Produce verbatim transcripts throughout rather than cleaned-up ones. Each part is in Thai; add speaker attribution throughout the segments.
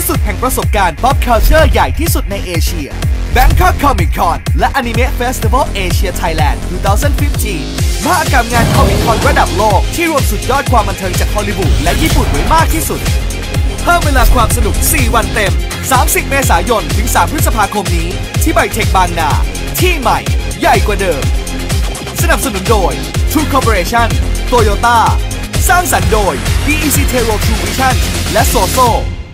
Speaker 1: ที่สุดแห่งประสบการณ์ Pop Culture ใหญ่ที่สุดในเอเชีย Bangkok Comic Con และ Anime Festival Asia Thailand สองพันสิบห้ามหกรรมงานคอมิคอนระดับโลกที่รวมสุดยอดความบันเทิงจากฮอลลีวูดและญี่ปุ่นไว้มากที่สุดเพิ่มเวลาความสนุกสี่วันเต็มสามสิบเมษายนถึงสามพฤษภาคมนี้ที่ไบเทคบางนาที่ใหม่ใหญ่กว่าเดิมสนับสนุนโดย True Corporation Toyota สร้างสรรค์โดย บี อี ซี Tero True Vision และ Soso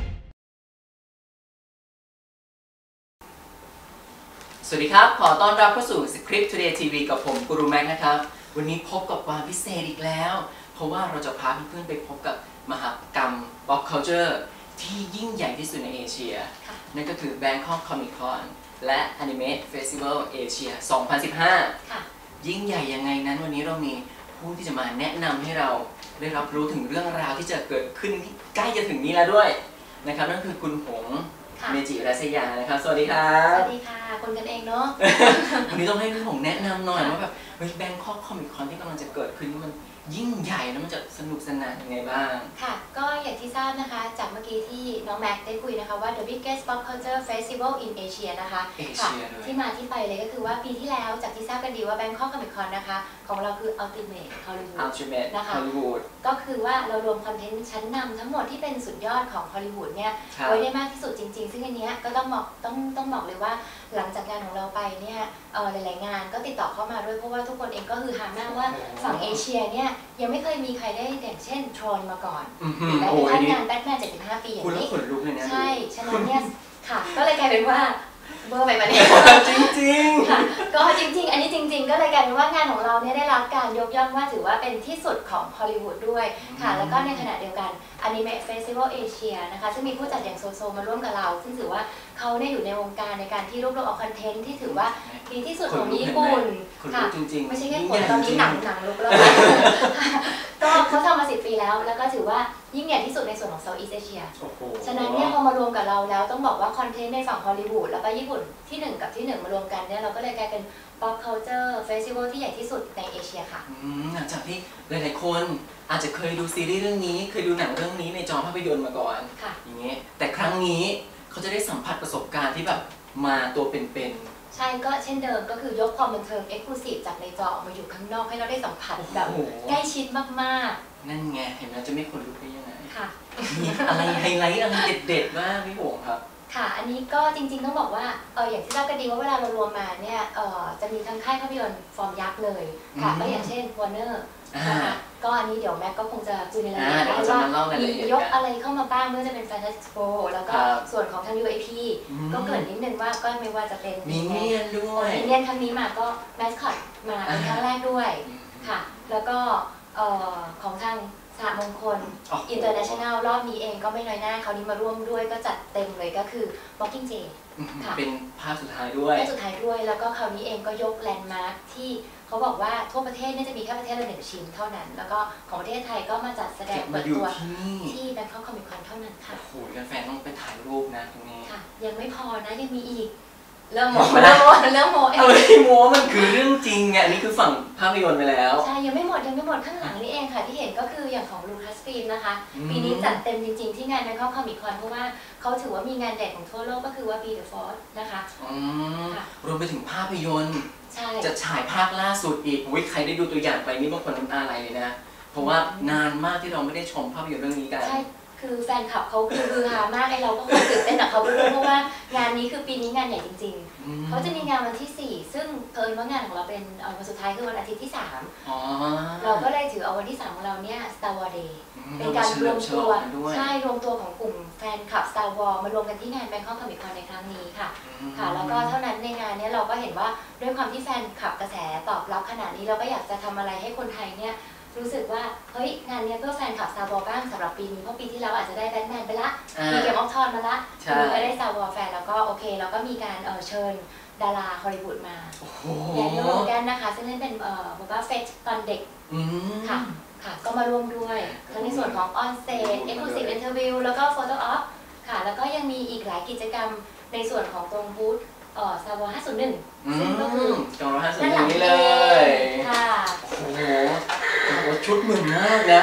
Speaker 2: สวัสดีครับขอต้อนรับเข้าสู่ Script Today ที วี กับผมกูรูแม็กนะครับวันนี้พบกับความพิเศษอีกแล้วเพราะว่าเราจะพาเพื่อนๆไปพบกับมหกรรม Pop Culture ที่ยิ่งใหญ่ที่สุดในเอเชียนั่นก็คือ Bangkok Comic Con และ Anime Festival Asia สองพันสิบห้ายิ่งใหญ่ยังไงนั้นวันนี้เรามีผู้ที่จะมาแนะนำให้เราได้รับรู้ถึงเรื่องราวที่จะเกิดขึ้นที่ใกล้จะถึงนี้แล้วด้วยนะครับนั่นคือคุณหงเมจิรัสยานะครับสวัสดีครับ
Speaker 3: สวัสดีค่ะคนกันเองเนาะ
Speaker 2: วันนี้ต้องให้พี่หงแนะนำหน่อยว่าแบบเฮ้ยแบงคอกคอมิคคอนที่กำลังจะเกิดขึ้นมันยิ่งใหญ่แล้วมันจะสนุกสนานยังไงบ้าง
Speaker 3: ค่ะก็อย่างที่ทราบนะคะจากเมื่อกี้ที่น้องแม็กได้คุยนะคะว่า The Biggest Pop Culture Festival in Asia นะคะค่ะที่มาที่ไปเลยก็คือว่าปีที่แล้วจากที่ทราบกันดีว่า Bangkok Comic Con นะคะของเราคือ Ultimate Hollywood
Speaker 2: Ultimate
Speaker 3: นะคะ
Speaker 2: Hollywood
Speaker 3: ก็คือว่าเรารวมคอนเทนต์ชั้นนำทั้งหมดที่เป็นสุดยอดของฮอลลีวูดเนี่ยไว้ได้มากที่สุดจริงๆซึ่งอันนี้ก็ต้องบอกต้องต้องบอกเลยว่าหลังจากงานของเราไปเนี่ยหลายๆงานก็ติดต่อเข้ามาด้วยเพราะว่าทุกคนเองก็คือหามากว่าฝั่งเอเชียเนี่ยยังไม่เคยมีใครได้อย่างเช่นโทรนมาก่อนแต่ในงานแบทแมนเจ็ดสิบห้าปีอย่างนี้ใช่ฉะนั้นเนี่ยค่ะก็เลยกลายเป็นว่าเบอร์ไปมาเนี่ย
Speaker 2: จริงๆ
Speaker 3: ค่ะก็จริงๆอันนี้จริงๆก็เลยกลายเป็นว่างานของเราเนี่ยได้รับการยกย่องว่าถือว่าเป็นที่สุดของฮอลลีวูดด้วยค่ะแล้วก็ในขณะเดียวกัน Anime Festival Asia นะคะซึ่งมีผู้จัดอย่างโซโซมาร่วมกับเราซึ่งถือว่าเขาเนี่ยอยู่ในวงการในการที่รวบรวมเอาคอนเทนต์ที่ถือว่าดีที่สุดของญี่ปุ่นค่ะไม่ใช่แค่คนตอนนี้หนังหนังลุกแล้วก็เขาทำมาสิบปีแล้วแล้วก็ถือว่ายิ่งใหญ่ที่สุดในส่วนของ Southeast Asia ฉะนั้นเนี่ยพอมารวมกับเราแล้วต้องบอกว่าคอนเทนต์ในฝั่งฮอลลีวูดแล้วก็ญี่ปุ่นที่หนึ่งกับที่หนึ่งมารวมกันเนี่ยเราก็เลยกลายเป็น Pop Culture Festival ที่ใหญ่ที่สุดในเอเชียค่ะ
Speaker 2: หลังจากที่หลายๆคนอาจจะเคยดูซีรีส์เรื่องนี้เคยดูหนังเรื่องนี้ในจอภาพยนตร์มาก่อนอย่างเงี้ยแต่ครั้งนี้เขาจะได้สัมผัสประสบการณ์ที่แบบมาตัวเป็นๆ
Speaker 3: ใช่ก็เช่นเดิมก็คือยกความบันเทิง Exclusive จากในจอมาอยู่ข้างนอกให้เราได้สัมผัสแบบใกล้ชิดมาก
Speaker 2: ๆนั่นไงเห็นแล้วจะไม่คนลุกได้ยังไง
Speaker 3: ค่ะ
Speaker 2: มีอะไรไฮไลท์อะไรเด็ดๆบ้างพี่หงครับ
Speaker 3: ค่ะอันนี้ก็จริงๆต้องบอกว่าเอออย่างที่ทราบกันดีว่าเวลาเรารวมมาเนี่ยเออจะมีทั้งค่ายภาพยนตร์ฟอร์มยักษ์เลยค่ะก็อย่างเช่น Warner นะคะก็อันนี้เดี๋ยวแม็กก็คงจะคุยในรายละเอียดได้ว่ามียกอะไรเข้ามาบ้างเมื่อจะเป็น Fantastic Four แล้วก็ส่วนของทาง ยู เอ พี ก็เกิดนิดนึงว่าก็ไม่ว่าจะเป็น
Speaker 2: มีเนียนด้วย
Speaker 3: มีเนียนครั้งนี้มาก็แมสคอตมาเป็นครั้งแรกด้วยค่ะแล้วก็ของทางสหมงคล International รอบนี้เองก็ไม่น้อยหน้าเขานี้มาร่วมด้วยก็จัดเต็มเลยก็คือ Walking Dead
Speaker 2: ค่ะเป็นภาคสุดท้ายด้วย
Speaker 3: ภาคสุดท้ายด้วยแล้วก็คราวนี้เองก็ยกแลนด์มาร์คที่เขาบอกว่าทั่วประเทศเนี่ยจะมีแค่ประเทศละหนึ่งชิ้นเท่านั้นแล้วก็ของประเทศไทยก็มาจัดแสดงเปิดตัวที่ Bangkok Comic Con เท่านั้นค่ะ
Speaker 2: โอ้โหแฟนๆต้องไปถ่ายรูปนะตรงนี้
Speaker 3: ค่ะยังไม่พอนะยังมีอีกเริ่มโมเริ่มโมเริ่มโมเอง
Speaker 2: โมมันคือเรื่องจริงไงอันนี้คือฝั่งภาพยนตร์ไปแล้ว
Speaker 3: ใช่ยังไม่หมดยังไม่หมดข้างหลังนี่เองค่ะที่เห็นก็คืออย่างของลูคัสฟิล์มนะคะปีนี้จัดเต็มจริงๆที่งาน Bangkok Comic Con เพราะว่าเขาถือว่ามีงานเด่นของทั่วโลกก็คือว่า Be the Force นะคะ
Speaker 2: รวมไปถึงภาพยนตร์จะฉายภาคล่าสุดอีกวิใครได้ดูตัวอย่างไปนี่บางคนน้ำตาไหลเลยนะเพราะว่านานมากที่เราไม่ได้ชมภาพยนตร์เรื่องนี้กัน
Speaker 3: คือแฟนคลับเขาคือฮือฮามากไอเราก็คงตื่นเต้นกับเขาไปด้วยเพราะว่างานนี้คือปีนี้งานใหญ่จริงๆเขาจะมีงานวันที่สี่ซึ่งเอิญว่างานของเราเป็นวันสุดท้ายคือวันอาทิตย์ที่สามเราก็เลยถือเอาวันที่สามของเราเนี่ย Star Wars Day เป็นการรวมตัวใช่รวมตัวของกลุ่มแฟนคลับ Star Wars มารวมกันที่งาน Bangkok Comic Con ในครั้งนี้ค่ะค่ะแล้วก็เท่านั้นในงานนี้เราก็เห็นว่าด้วยความที่แฟนคลับกระแสตอบรับขนาดนี้เราก็อยากจะทำอะไรให้คนไทยเนี่ยรู้สึกว่าเฮ้ยงานนี้เพื่อแฟนคลับ Star Wars บ้างสำหรับปีนี้เพราะปีที่แล้วอาจจะได้แบทแมนไปละมีเกมออฟทอนมาละปีนี้ก็ได้ Star Wars แฟนแล้วก็โอเคแล้วก็มีการเชิญดาราฮอลลีวูดมาแดเนียล โลแกนนะคะซึ่งเล่นเป็นโบบ้าเฟตตอนเด็กค่ะค่ะก็มาร่วมด้วยทั้งในส่วนของออนสเตจเอ็กซ์คลูซีฟอินเทอร์วิวแล้วก็โฟโต้ออฟค่ะแล้วก็ยังมีอีกหลายกิจกรรมในส่วนของตรงบูธเอ่อ Star Wars ห้าศูนย์หนึ่งซึ่งก็คือ
Speaker 2: จอห้าศูนย์หนึ่งนี่เลย
Speaker 3: ค่ะ
Speaker 2: โอ้โหชุดเหมือนมากนะ
Speaker 3: ก็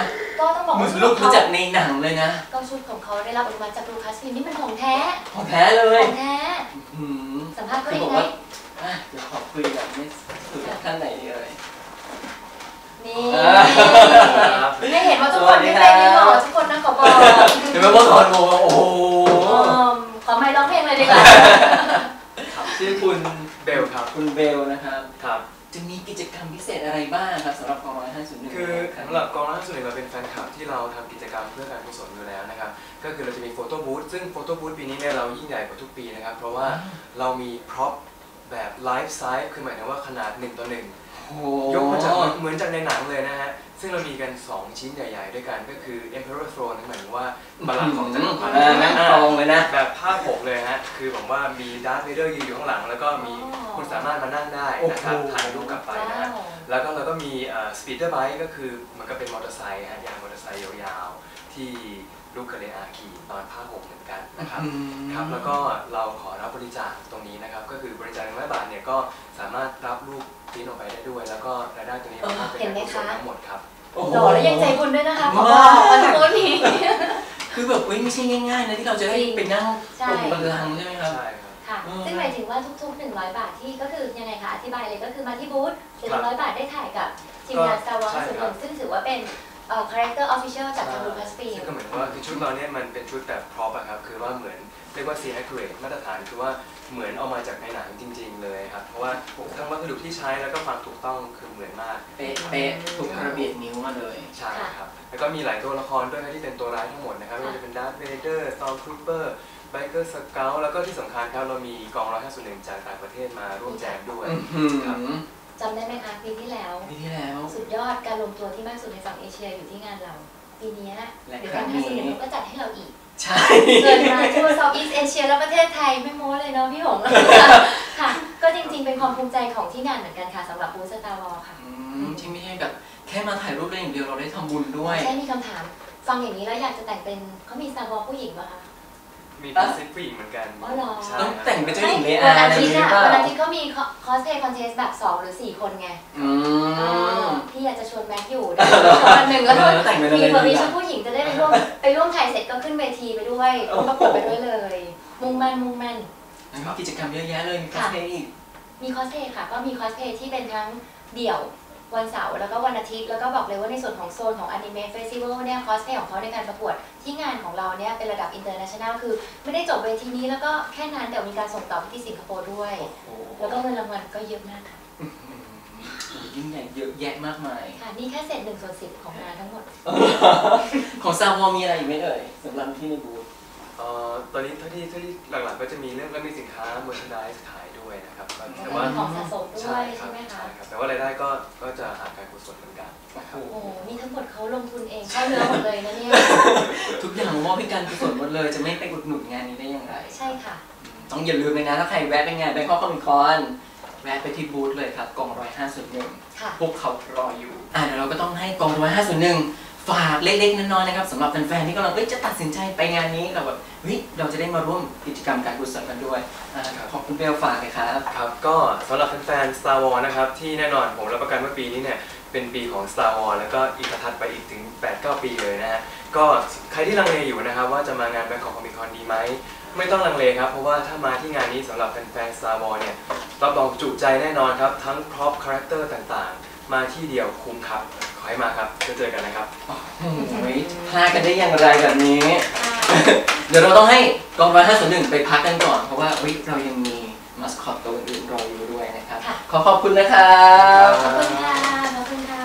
Speaker 3: ก็ต้องบอกว่าชุด
Speaker 2: ลู
Speaker 3: ข
Speaker 2: ก
Speaker 3: อง
Speaker 2: รู้
Speaker 3: เขา
Speaker 2: จักในหนังเลยนะ
Speaker 3: ก็ชุดของเขาได้รับอนุมัติจากลูคัสฟิล์มนี่มันของแท้
Speaker 2: ของแท้เลย
Speaker 3: ของแท้สัมภาษณ์ก็ดีไหม
Speaker 2: เดี๋ยวขอคุยแบบไม่คุยกับท่านไหนดีเลย
Speaker 3: นี่ไม่เห็นว่าทุกคนไม่เป็นนี่หรอทุกคนนะขอบอก
Speaker 2: เดี๋ยวมาบอกก่อนโอ้โห
Speaker 3: ขอไม่ร้องเพลงเลยดีกว่า
Speaker 2: ชื่อคุณเบลครับคุณเบลนะครับครับจะมีกิจกรรมพิเศษอะไรบ้างครับสำหรับกองร้อยห้าสิบหนึ่ง
Speaker 4: คือสำหรับกองร้อยห้าสิบหนึ่งเราเป็นแฟนคลับที่เราทำกิจกรรมเพื่อการกุศลอยู่แล้วนะครับก็คือเราจะมีโฟโต้บูธซึ่งโฟโต้บูธปีนี้เนี่ยเรายิ่งใหญ่กว่าทุกปีนะครับเพราะว่าเรามีพร็อพแบบไลฟ์ไซส์คือหมายถึงว่าขนาดหนึ่งต่อหนึ่งยกมาจากเหมือนจากในหนังเลยนะฮะซึ่งเรามีกันสองชิ้นใหญ่ๆด้วยกันก็คือ Emperor Throne หมายถึงว่าบัลลังก์ของจักรพรรดิ
Speaker 2: นั่งตรงเลยนะ
Speaker 4: แบบภาพปกเลยฮะคือผมว่ามีดาร์ธเวเดอร์ยืนอยู่ข้างหลังแล้วก็มีคุณสามารถมานั่งได้นะครับถ่ายรูปกลับไปนะฮะแล้วก็เราก็มีสปีดเดอร์ไบค์ก็คือมันก็เป็นมอเตอร์ไซค์ฮะยางมอเตอร์ไซค์ยาวๆที่ลูกกระเลอาขี่ตอนภาคหกเหมือนกันนะครับครับแล้วก็เราขอรับบริจาคตรงนี้นะครับก็คือบริจาคหนึ่งร้อยบาทเนี่ยก็สามารถรับลูกทิ้งออกไปได้ด้วยแล้วก็รายได้ตรงนี้ก็เป็นการกุศลทั้งหมดครับ
Speaker 3: หล่อแล้วยังใจบุญด้วยนะคะขอบอกอันนี้
Speaker 2: คือแบบไม่ใช่ง่ายๆนะที่เราจะได้ไปนั่งตรงบัลลังก์ใช่ไหมครับ
Speaker 4: ใช่ครับ
Speaker 3: ค่ะซึ่งหมายถึงว่าทุกๆหนึ่งร้อยบาทที่ก็คือยังไงคะอธิบายเลยก็คือมาที่บูธหนึ่งร้อยบาทได้ถ่ายกับทีมงาน Star Wars ส่วนหนึ่งซึ่งถือว่าเป็นคาแรคเตอร์ออฟฟิเชียลจากทางลูคัสฟิล์ม
Speaker 4: ก็เหมือนว่าคือชุดเราเนี่ยมันเป็นชุดแบบพร็อพอะครับคือว่าเหมือนเรียกว่า ซี accurate มาตรฐานคือว่าเหมือนเอามาจากในหนังจริงๆเลยครับเพราะว่าทั้งวัสดุที่ใช้แล้วก็ความถูกต้องคือเหมือนมาก
Speaker 2: เป๊ะๆถูกระเบียดนิ้วมาเลย
Speaker 4: ใช่ครับแล้วก็มีหลายตัวละครด้วยที่เป็นตัวร้ายทั้งหมดนะครับไม่ว่าจะเป็นดาร์ธเวเดอร์สตอร์มทรูปเปอร์ไบเกอร์สเกลแล้วก็ที่สำคัญครับเรามีกองร้อยห้าสิบหนึ่งจากต่างประเทศมาร่วมแจมด้วยครับ
Speaker 3: จำได้ไหมคะปีที่แล้ว
Speaker 2: ปีที่แล้ว
Speaker 3: สุดยอดการลงตัวที่มากสุดในฝั่งเอเชียอยู่ที่งานเราปีนี้เดี๋ยวการห้าสิบหนึ่งก็จัดให้เราอีก
Speaker 2: ใช่
Speaker 3: เกินมาทั่วเซาท์อีสต์เอเชียแล้วประเทศไทยไม่โม้เลยเนาะพี่หงค่ะก็จริงๆเป็นความภูมิใจของที่งานเหมือนกันค่ะสำหรับบูธ Star Wars ค่ะ
Speaker 2: ที่ไม่ใช่แบบแค่มาถ่ายรูปได้อย่างเดียวเราได้ทำบุญด้วย
Speaker 3: ใช่มีคำถามฟังอย่างนี้แล้วอยากจะแต่งเป็นเขามี Star Wars ผู้หญิงป่ะคะ
Speaker 4: มีเป็นซิปผู้หญิงเหมือนกัน
Speaker 2: ต้องแต่งเป็นเจ้าหญิงเลย
Speaker 3: วันอาทิตย์อะวันอาทิตย์ก็มีคอสเพลย์คอนเทสต์แบบสองหรือสี่คนไงพี่อยากจะชวนแม็กอยู่วันหนึ่งแล้วมีคนมีชุดผู้หญิงจะได้ไปร่วมไปร่วมถ่ายเสร็จก็ขึ้นเวทีไปด้วยประกวดไปด้วยเลยมุ่งมั่นมุ่งมั่น
Speaker 2: มีกิจกรรมเยอะแยะเลยมีคอสเพลย์อีก
Speaker 3: มีคอสเพลย์ค่ะก็มีคอสเพลย์ที่เป็นทั้งเดี่ยววันเสาร์แล้วก็วันอาทิตย์แล้วก็บอกเลยว่าในส่วนของโซนของอนิเมะเฟสติวัลเนี่ยคอสเพลย์ของเขาในการประกวดที่งานของเราเนี่ยเป็นระดับอินเตอร์เนชั่นแนลคือไม่ได้จบเวทีนี้แล้วก็แค่นั้นเดี๋ยวมีการส่งต่อไปที่สิงคโปร์ด้วยแล้วก็เงินรางวัลก็เยอะมากค่ะ
Speaker 2: ยิ่งใหญ่เยอะแยะมากมาย
Speaker 3: ค่ะนี่แค่เศษหนึ่งส่วนสิบของงานทั้งหมด
Speaker 2: ของซาวอมีอะไรอีกไหมเอ่ยสำหรับที่ในบูธ
Speaker 4: ตอนนี้ที่ที่หลักๆก็จะมีเรื่องและมีสินค้าเมอร์ชานดิสขายด้วยนะครับ
Speaker 3: แต่ว่าของสะสมด้วยใช่ไหมคะ
Speaker 4: แต่ว่ารายได้ก็ก็จะหาการกุศลเหมือนกัน
Speaker 3: โอ้โหนี่ทั้งหมดเขาลงทุนเองเข้าเนื้อหมดเลยนะเนี่ย
Speaker 2: ทุกอย่างมอบให้การกุศลหมดเลยจะไม่ไปอุดหนุนงานนี้ได้อย่างไร
Speaker 3: ใช่ค่ะ
Speaker 2: ต้องอย่าลืมเลยนะถ้าใครแวะไปงานแบงคอกคอมิคอนแวะไปที่บูธเลยครับกองร้อยห้าส่วนหนึ่งพวกเขารออยู่อ่าเดี๋ยวเราก็ต้องให้กองร้อยห้าส่วนหนึ่งฝากเล็กๆน้อยๆนะครับสำหรับแฟนๆที่กำลังจะตัดสินใจไปงานนี้เราแบบเฮ้ยเราจะได้มาร่วมกิจกรรมการกุศลกันด้วยขอบคุณเบลฝากเลยครับ
Speaker 4: ครับก็สำหรับแฟนๆ Star Wars นะครับที่แน่นอนผมรับประกันว่าปีนี้เนี่ยเป็นปีของ Star Wars แล้วก็อีกถัดไปอีกถึง แปดถึงเก้า ปีเลยนะฮะก็ใครที่ลังเลอยู่นะครับว่าจะมางาน Bangkok Comic Con ดีไหมไม่ต้องลังเลครับเพราะว่าถ้ามาที่งานนี้สำหรับแฟนๆ Star Wars เนี่ยรับรองจุใจแน่นอนครับทั้งพร็อพคาแรคเตอร์ต่างๆมาที่เดียวคุ้มครับขอให้มาครับจะเจอกันนะครับ
Speaker 2: พลาดกันได้อย่างไรแบบนี้เดี๋ยวเราต้องให้กองร้อยห้าส่วนหนึ่งไปพักกันก่อนเพราะว่าเรายังมีมาสคอตตัวอื่นรออยู่ด้วยนะครับขอขอบคุณนะครับ
Speaker 3: ขอบคุณค่ะขอบคุณค่ะ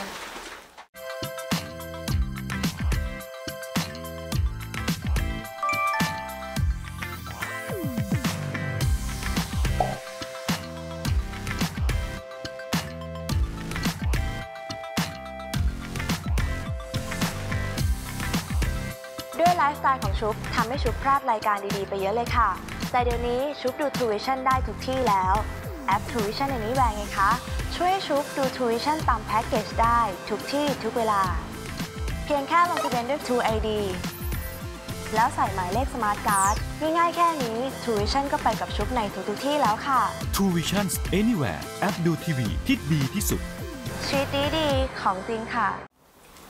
Speaker 5: ด้วยไลฟ์สไตล์ของชุบทำให้ชุบพลาดรายการดีๆไปเยอะเลยค่ะแต่เดี๋ยวนี้ชุบดู ทู วิชั่น ได้ทุกที่แล้วแอป ทู วิชั่น Anywhere ไงคะช่วยชุบดู ทู วิชั่น ตามแพ็กเกจได้ทุกที่ทุกเวลาเพียงแค่ลงทะเบียนด้วย ทู ไอ ดี แล้วใส่หมายเลขสมาร์ทการ์ดง่ายๆแค่นี้ ทู วิชั่น ก็ไปกับชุบในทุกๆที่แล้วค่ะ
Speaker 6: ทู วิชั่น Anywhere แอปดูทีวีที่ดีที่สุด
Speaker 5: ชีวิตดีๆของจริงค่ะ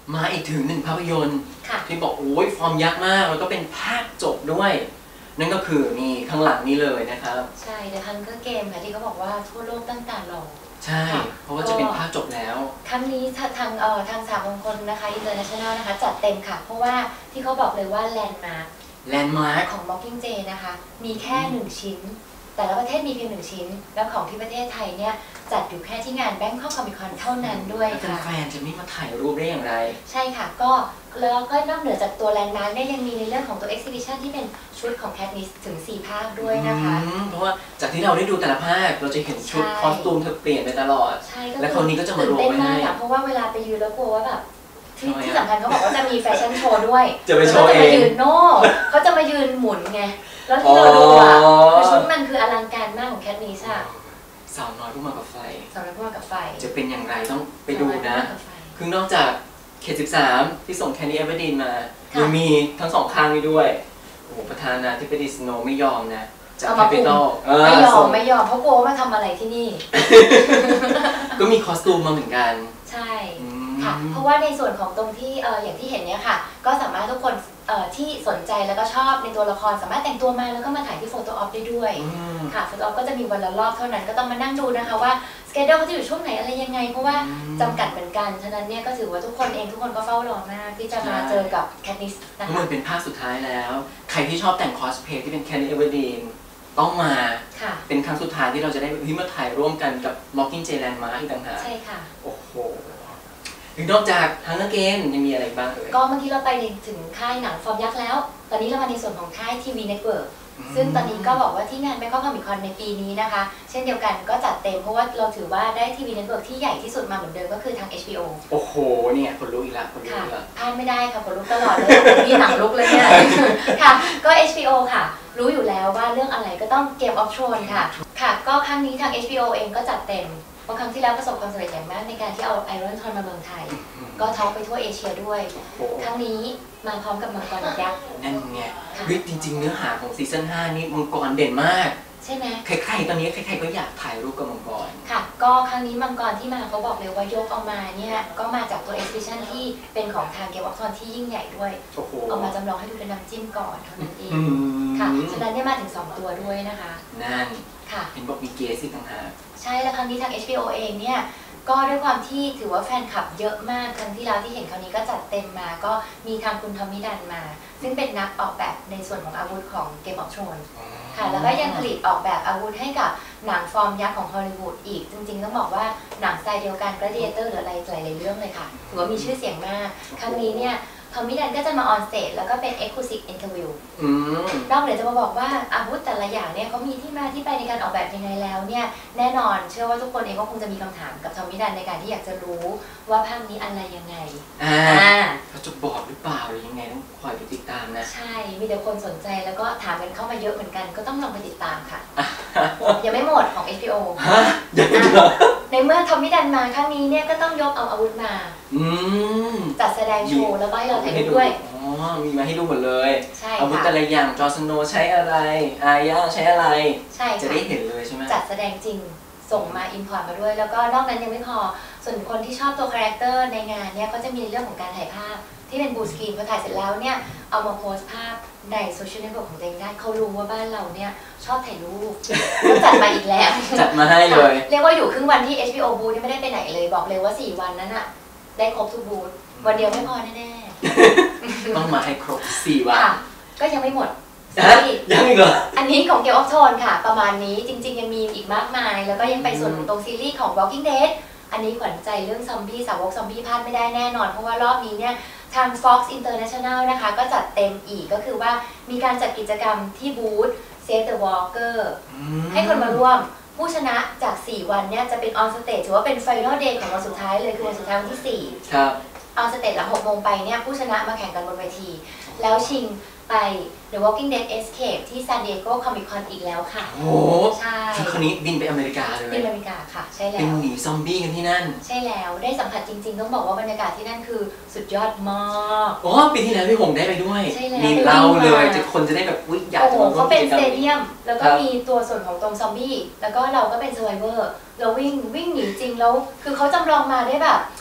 Speaker 2: มาอีกถึงหนึ่งภาพยนตร์ที่บอกโอ้ยฟอร์มยักษ์มากแล้วก็เป็นภาคจบด้วยนั่นก็คือนี่ข้างหลังนี้เลยนะครับ
Speaker 3: ใช่ The Hunger Game ค่ะที่เขาบอกว่าทั่วโลกตั้งตารอ
Speaker 2: ใช่เพราะว่าจะเป็นภาคจบแล้ว
Speaker 3: ครั้งนี้ทางเอ่อทางสามมงคลนะคะ International นะคะจัดเต็มค่ะเพราะว่าที่เขาบอกเลยว่าแลนด์มาร์ค
Speaker 2: แลนด์มาร์ค
Speaker 3: ของ Mockingjay นะคะมีแค่หนึ่งชิ้นแต่ละประเทศมีเพียงหนึ่งชิ้นแล้วของที่ประเทศไทยเนี่ยจัดอยู่แค่ที่งาน Bangkok Comic Con เท่านั้นด้วยค่ะ
Speaker 2: แฟนจะไม่มาถ่ายรูปได้อย่างไร
Speaker 3: ใช่ค่ะก็แล้วก็นอกเหนือจากตัวแลนด์มาร์คเนี่ยยังมีในเรื่องของตัว Exhibition ที่เป็นชุดของ Katniss ถึงสี่ภาคด้วยนะคะ
Speaker 2: เพราะว่าจากที่เราได้ดูแต่ละภาคเราจะเห็นชุดคอสตูมเธอเปลี่ยนไปตลอดและคนนี้ก็จะมารวมไว้ให้
Speaker 3: เพราะว่าเวลาไปยืนแล้วกลัวว่าแบบที่ที่สำคัญเขาบอกว่าจะมีแฟชั่นโชว์ด้วย
Speaker 2: จะไปโชว์เอง
Speaker 3: เขาจะมายืนโน่เขาจะมายืนหมุนไงแล้วที่เราดูอ่ะคือชุดมันคืออลังการมากของแคทนิสอะ
Speaker 2: สาวน้อยผู้มากับไฟ
Speaker 3: สาวน้อยผู้มากับไฟ
Speaker 2: จะเป็นอย่างไรต้องไปดูนะคือนอกจากเขตสิบสามที่ส่งแคนดี้เอเวอร์ดีนมายังมีทั้งสองข้างนี้ด้วยโอ้ประธานาธิบดีสโนว์ไม่ยอมนะจากแคปิตอล
Speaker 3: ไม่ยอมไม่ยอมเพราะกลัวมาทำอะไรที่นี่
Speaker 2: ก็มีคอสตูมมาเหมือนกัน
Speaker 3: ใช่ค่ะเพราะว่าในส่วนของตรงที่เอออย่างที่เห็นเนี้ยค่ะก็สามารถทุกคนเอ่อที่สนใจแล้วก็ชอบในตัวละครสามารถแต่งตัวมาแล้วก็มาถ่ายที่โฟโต้ออฟได้ด้วยค่ะโฟโต้ออฟก็จะมีวันละรอบเท่านั้นก็ต้องมานั่งดูนะคะว่าสเกจเขาจะอยู่ช่วงไหนอะไรยังไงเพราะว่าจำกัดเหมือนกันฉะนั้นเนี่ยก็ถือว่าทุกคนเองทุกคนก็เฝ้ารอมากที่จะมาเจอกับแคทนิสนะคะ
Speaker 2: มันเป็นภาคสุดท้ายแล้วใครที่ชอบแต่งคอสเพลย์ที่เป็นแคนดี้เอเวอร์ดีนต้องมาเป็นครั้งสุดท้ายที่เราจะได้มาถ่ายร่วมกันกับ Mockingjay Landmark อีกต่างหาก
Speaker 3: ใช่ค่ะ
Speaker 2: โอ้โหนอกจากฮังเกอร์เกมยังมีอะไรบ้างเอ่ย
Speaker 3: ก็เมื่อกี้เราไปถึงค่ายหนังฟอร์มยักษ์แล้วตอนนี้เรามาในส่วนของค่ายทีวีเน็ตเวิร์กซึ่งตอนนี้ก็บอกว่าที่งาน Bangkok Comic Con ในปีนี้นะคะเช่นเดียวกันก็จัดเต็มเพราะว่าเราถือว่าได้ทีวีเน็ตเวิร์กที่ใหญ่ที่สุดมาเหมือนเดิมก็คือทาง เอช บี โอ
Speaker 2: โอ้โหเนี่ยคนลุกอีกแล้วคนลุกอีกแล้ว
Speaker 3: พลาดไม่ได้ค่ะคนลุกตลอดเลยมีหนังลุกเลยเนี่ยค่ะก็ เอช บี โอ ค่ะรู้อยู่แล้วว่าเรื่องอะไรก็ต้อง Game of Thrones ค่ะค่ะก็ครั้งนี้ทาง เอช บี โอ เองก็จัดเต็มเพราะครั้งที่แล้วประสบความสำเร็จอย่างมากในการที่เอาไอรอนทอนมาเมืองไทยก็ท็อปไปทั่วเอเชียด้วยครั้งนี้มาพร้อมกับมังกรยักษ์
Speaker 2: นั่นไงวิจริงๆเนื้อหาของซีซั่นห้านี่มังกรเด่นมาก
Speaker 3: ใช่ไหม
Speaker 2: ใครๆตอนนี้ใครๆก็อยากถ่ายรูปกับมังกร
Speaker 3: ค่ะก็ครั้งนี้มังกรที่มาเขาบอกเลยว่ายกออกมาเนี่ยก็มาจากตัวเอ็กซิบิชันที่เป็นของทางเกมออฟทอนที่ยิ่งใหญ่ด้วยเอามาจำลองให้ดูเป็นน้ำจิ้มก่อนเท่านั้นเองค่ะฉะนั้นเนี่ยมาถึงสองตัวด้วยนะคะ
Speaker 2: นั่นค่ะเห็นบอกมีเกสอีกต่างหาก
Speaker 3: ใช่แล้วครั้งนี้ทาง เอช บี โอ เองเนี่ยก็ด้วยความที่ถือว่าแฟนคลับเยอะมากครั้งที่แล้วที่เห็นคราวนี้ก็จัดเต็มมาก็มีทางคุณทอมมี่ดันมาซึ่งเป็นนักออกแบบในส่วนของอาวุธของ Game of Thrones ค่ะแล้วก็ยังผลิตออกแบบอาวุธให้กับหนังฟอร์มยักษ์ของฮอลลีวูดอีกจริงๆต้องบอกว่าหนังสไตล์เดียวกัน Gladiator หรืออะไรหลายๆเรื่องเลยค่ะถือว่ามีชื่อเสียงมากครั้งนี้เนี่ยทอมมี่ดันก็จะมาออนสเตจแล้วก็เป็น Exclusive Interview นอกเหนือจะมาบอกว่าอาวุธแต่ละอย่างเนี่ยเขามีที่มาที่ไปในการออกแบบยังไงแล้วเนี่ยแน่นอนเชื่อว่าทุกคนเองก็คงจะมีคำถามกับทอมมี่ดันในการที่อยากจะรู้ว่าภาคนี้อะไรยังไง
Speaker 2: อ่าเขาจะบอกหรือเปล่าหรือยังไงต้องคอยไปติดตามนะ
Speaker 3: ใช่มีแต่คนสนใจแล้วก็ถามกันเข้ามาเยอะเหมือนกันก็ต้องลองไปติดตามค่ะยังไม่หมดของ เอช บี โอ
Speaker 2: ยังไม่หมด
Speaker 3: ในเมื่อทอมมี่ดันมาครั้งนี้เนี่ยก็ต้องยกเอาอาวุธมาจัดแสดงโชว์แล้วก็ให้เราถ่ายรูปด้วย
Speaker 2: อ๋อมีมาให้ดูหมดเลยอาวุธแต่ละอย่างจอร์สโนใช้อะไรอาญาใช้อะไร
Speaker 3: ใช่
Speaker 2: จะได้เห็นเลยใช่ไหม
Speaker 3: จัดแสดงจริงส่งมาอินพอร์ตมาด้วยแล้วก็นอกนั้นยังไม่พอส่วนคนที่ชอบตัวคาแรคเตอร์ในงานเนี่ยก็จะมีเรื่องของการถ่ายภาพที่เป็นบูสกรีนพอถ่ายเสร็จแล้วเนี่ยเอามาโพสต์ภาพในโซเชียลเน็ตเวิร์กของตัวเองได้เขารู้ว่าบ้านเราเนี่ยชอบถ่ายรูปก็จัดมาอีกแล้ว
Speaker 2: จัดมาให้เลย
Speaker 3: เรียกว่าอยู่ครึ่งวันที่ เอช บี โอ บูธไม่ได้ไปไหนเลยบอกเลยว่าสี่วันนั้นอะได้ครบทุกบูธวันเดียวไม่พอแน่
Speaker 2: ๆต้องมาให้ครบสี่วัน
Speaker 3: ก็ยังไม่หมด
Speaker 2: ยังอีกเหรอ
Speaker 3: อันนี้ของ Game of Thrones ค่ะประมาณนี้จริงๆยังมีอีกมากมายแล้วก็ยังไปส่วนตรงซีรีส์ของ Walking Dead อันนี้ขวัญใจเรื่องซอมบี้สาวกซอมบี้พลาดไม่ได้แน่นอนเพราะว่ารอบนี้เนี่ยทาง Fox International นะคะก็จัดเต็มอีกก็คือว่ามีการจัดกิจกรรมที่บูธ Save the Walker ให้คนมาร่วมผู้ชนะจากสี่วันเนี่ยจะเป็นออนสเตจถือว่าเป็น Final Day ของวันสุดท้ายเลยคือวันสุดท้ายวันที่สี่
Speaker 2: ครับ
Speaker 3: ออนสเตจหลังหกโมงไปเนี่ยผู้ชนะมาแข่งกันบนเวทีแล้วชิงไป The Walking Dead Escape ที่ San Diego Comic Con อีกแล้วค่ะ
Speaker 2: โอ้ใช่คือคราวนี้บินไปอเมริกาเลย
Speaker 3: บินไปอเมริกาค่ะใช่แล้ว
Speaker 2: เป็นหนีซอมบี้กันที่นั่น
Speaker 3: ใช่แล้วได้สัมผัสจริงๆต้องบอกว่าบรรยากาศที่นั่นคือสุดยอดมาก
Speaker 2: อ๋อปีที่แล้วพี่หงได้ไปด้วยมีเล่าเลยจะคนจะได้แบบวิ่งอยากจะ
Speaker 3: มาเขาเป็นสเตเดียมแล้วก็มีตัวส่วนของตรงซอมบี้แล้วก็เราก็เป็น Survivor เราวิ่งวิ่งหนีจริงแล้วคือเขาจำลองมาได้แบบอ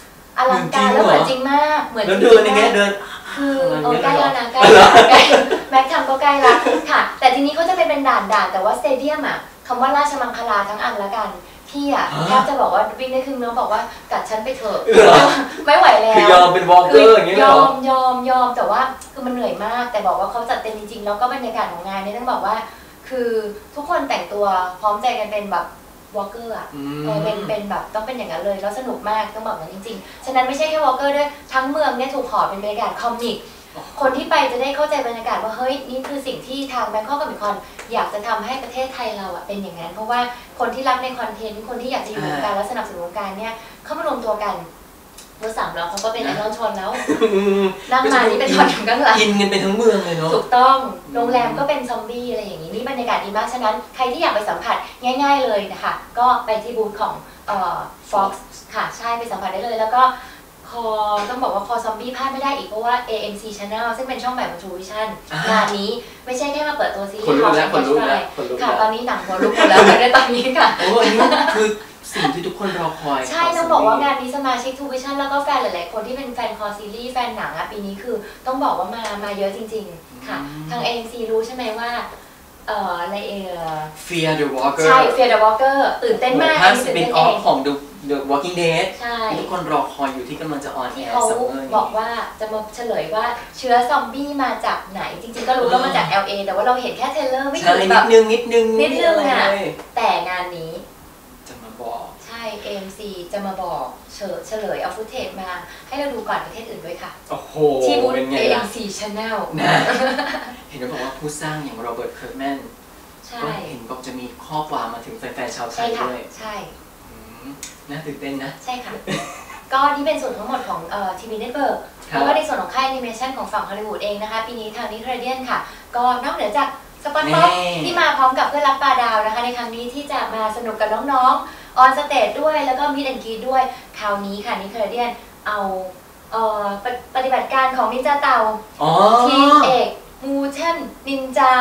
Speaker 3: อลังการแล้วเหมือนจริงมากเหมือนจริง
Speaker 2: เดินอย่างเงี้ยเดิน
Speaker 3: คือโอ้ใกล้แล้วนะใกล้ใกล้แม็กทำก็ใกล้แล้วค่ะแต่ทีนี้เขาจะเป็นเป็นด่านด่านแต่ว่าสเตเดียมอ่ะคำว่าราชมังคลาทั้งอันละกันพี่อ่ะแทบจะบอกว่าวิ่งได้ครึ่งนึงบอกว่ากัดฉันไปเถอะไม่ไหวแล้ว
Speaker 2: คือยอมเป็นวอล์กเกอร์อย่างเงี้ยหรอย
Speaker 3: อมยอมยอมแต่ว่าคือมันเหนื่อยมากแต่บอกว่าเขาจัดเต็มจริงๆแล้วก็บรรยากาศของงานเนี่ยต้องบอกว่าคือทุกคนแต่งตัวพร้อมใจกันเป็นแบบวอล์กเกอร์อ่ะเป็นเป็นแบบต้องเป็นอย่างนั้นเลยแล้วสนุกมากต้องบอกอย่างจริงๆฉะนั้นไม่ใช่แค่วอล์กเกอร์ด้วยทั้งเมืองเนี่ยถูกห่อเป็นบรรยากาศคอมิกคนที่ไปจะได้เข้าใจบรรยากาศว่าเฮ้ยนี่คือสิ่งที่ทางแบงคอกคอมิคอนอยากจะทำให้ประเทศไทยเราอ่ะเป็นอย่างนั้นเพราะว่าคนที่รักในคอนเทนต์คนที่อยากจะอยู่วงการและสนับสนุนวงการเนี่ยเข้ามารวมตัวกันเบอร์สามเราเขาก็เป็นไอดอลชนแล้วนั่งมานี่เป็นชนอยู่ข้างหลัง
Speaker 2: กินกันไปทั้งเมืองเลยเนาะ
Speaker 3: ถูกต้องโรงแรมก็เป็นซอมบี้อะไรอย่างนี้นี่บรรยากาศดีมากฉะนั้นใครที่อยากไปสัมผัสง่ายๆเลยนะคะก็ไปที่บูธของเอ่อ Fox ค่ะใช่ไปสัมผัสได้เลยแล้วก็คอต้องบอกว่าคอซอมบี้พลาดไม่ได้อีกเพราะว่า เอ เอ็ม ซี Channel ซึ่งเป็นช่องใหม่ของ True Vision งานนี้ไม่ใช่แค่มาเปิดตัวซีรีส์
Speaker 2: ของแล้วคนรู้แล้ว
Speaker 3: ค่ะตอนนี้หนังหัวลุกหมดแล้วในตอนนี้ค่ะ
Speaker 2: โอ้อันนี้คือสิ่งที่ทุกคนรอคอย
Speaker 3: ใช่ต้องบอกว่างานนี้สมาชิก True Vision แล้วก็แฟนหลายๆคนที่เป็นแฟนคอซีรีส์แฟนหนังอ่ะปีนี้คือต้องบอกว่ามามาเยอะจริงๆค่ะทาง เอ เอ็ม ซี รู้ใช่ไหมว่าเอ่ออะไรเอ่อ
Speaker 2: Fear the Walker
Speaker 3: ใช่ Fear the Walker ตื่นเต้นมาก
Speaker 2: ถ้าสปินออฟของ The The Walking Dead
Speaker 3: ใช่
Speaker 2: ทุกคนรอคอยอยู่ที่กำลังจะออนแอร์
Speaker 3: เขาบอกว่าจะมาเฉลยว่าเชื้อซอมบี้มาจากไหนจริงๆก็รู้ว่ามาจาก แอล เอ แต่ว่าเราเห็นแค่เทรลเลอร์ไม่ถึงแบบ
Speaker 2: นิดนึงนิดนึง
Speaker 3: นิดนึงอ่ะแต่งานนี้
Speaker 2: จะมาบอก
Speaker 3: ใช่ เอ เอ็ม ซี จะมาบอกเฉลยเอาฟุตเทจมาให้เราดูก่อนประเทศอื่นด้วยค่ะ
Speaker 2: โอ้โห
Speaker 3: ที่บูธ เอ เอ็ม ซี Channel
Speaker 2: นะเห็นเขาบอกว่าผู้สร้างอย่างโรเบิร์ตเคิร์กแมนก็เห็นบอกจะมีข้อความมาถึงแฟนๆชาวไทยด้วย
Speaker 3: ใช่
Speaker 2: น่าตื่นเต้นนะ
Speaker 3: ใช่ค่ะก็นี่เป็นส่วนทั้งหมดของทีวีเน็ตเวิร์กแล้วก็ในส่วนของค่ายแอนิเมชันของฝั่งฮอลลีวูดเองนะคะปีนี้ทางนิคเรเดียนค่ะก็นอกเหนือจากสปอนบ็อกที่มาพร้อมกับเพื่อนรักปลาดาวนะคะในครั้งนี้ที่จะมาสนุกกับน้องๆออนสเตจด้วยแล้วก็มีดแอนด์กรีดด้วยคราวนี้ค่ะนิคเรเดียนเอาปฏิบัติการของนินจาเต่าทีมเอกมูชั่นนินจา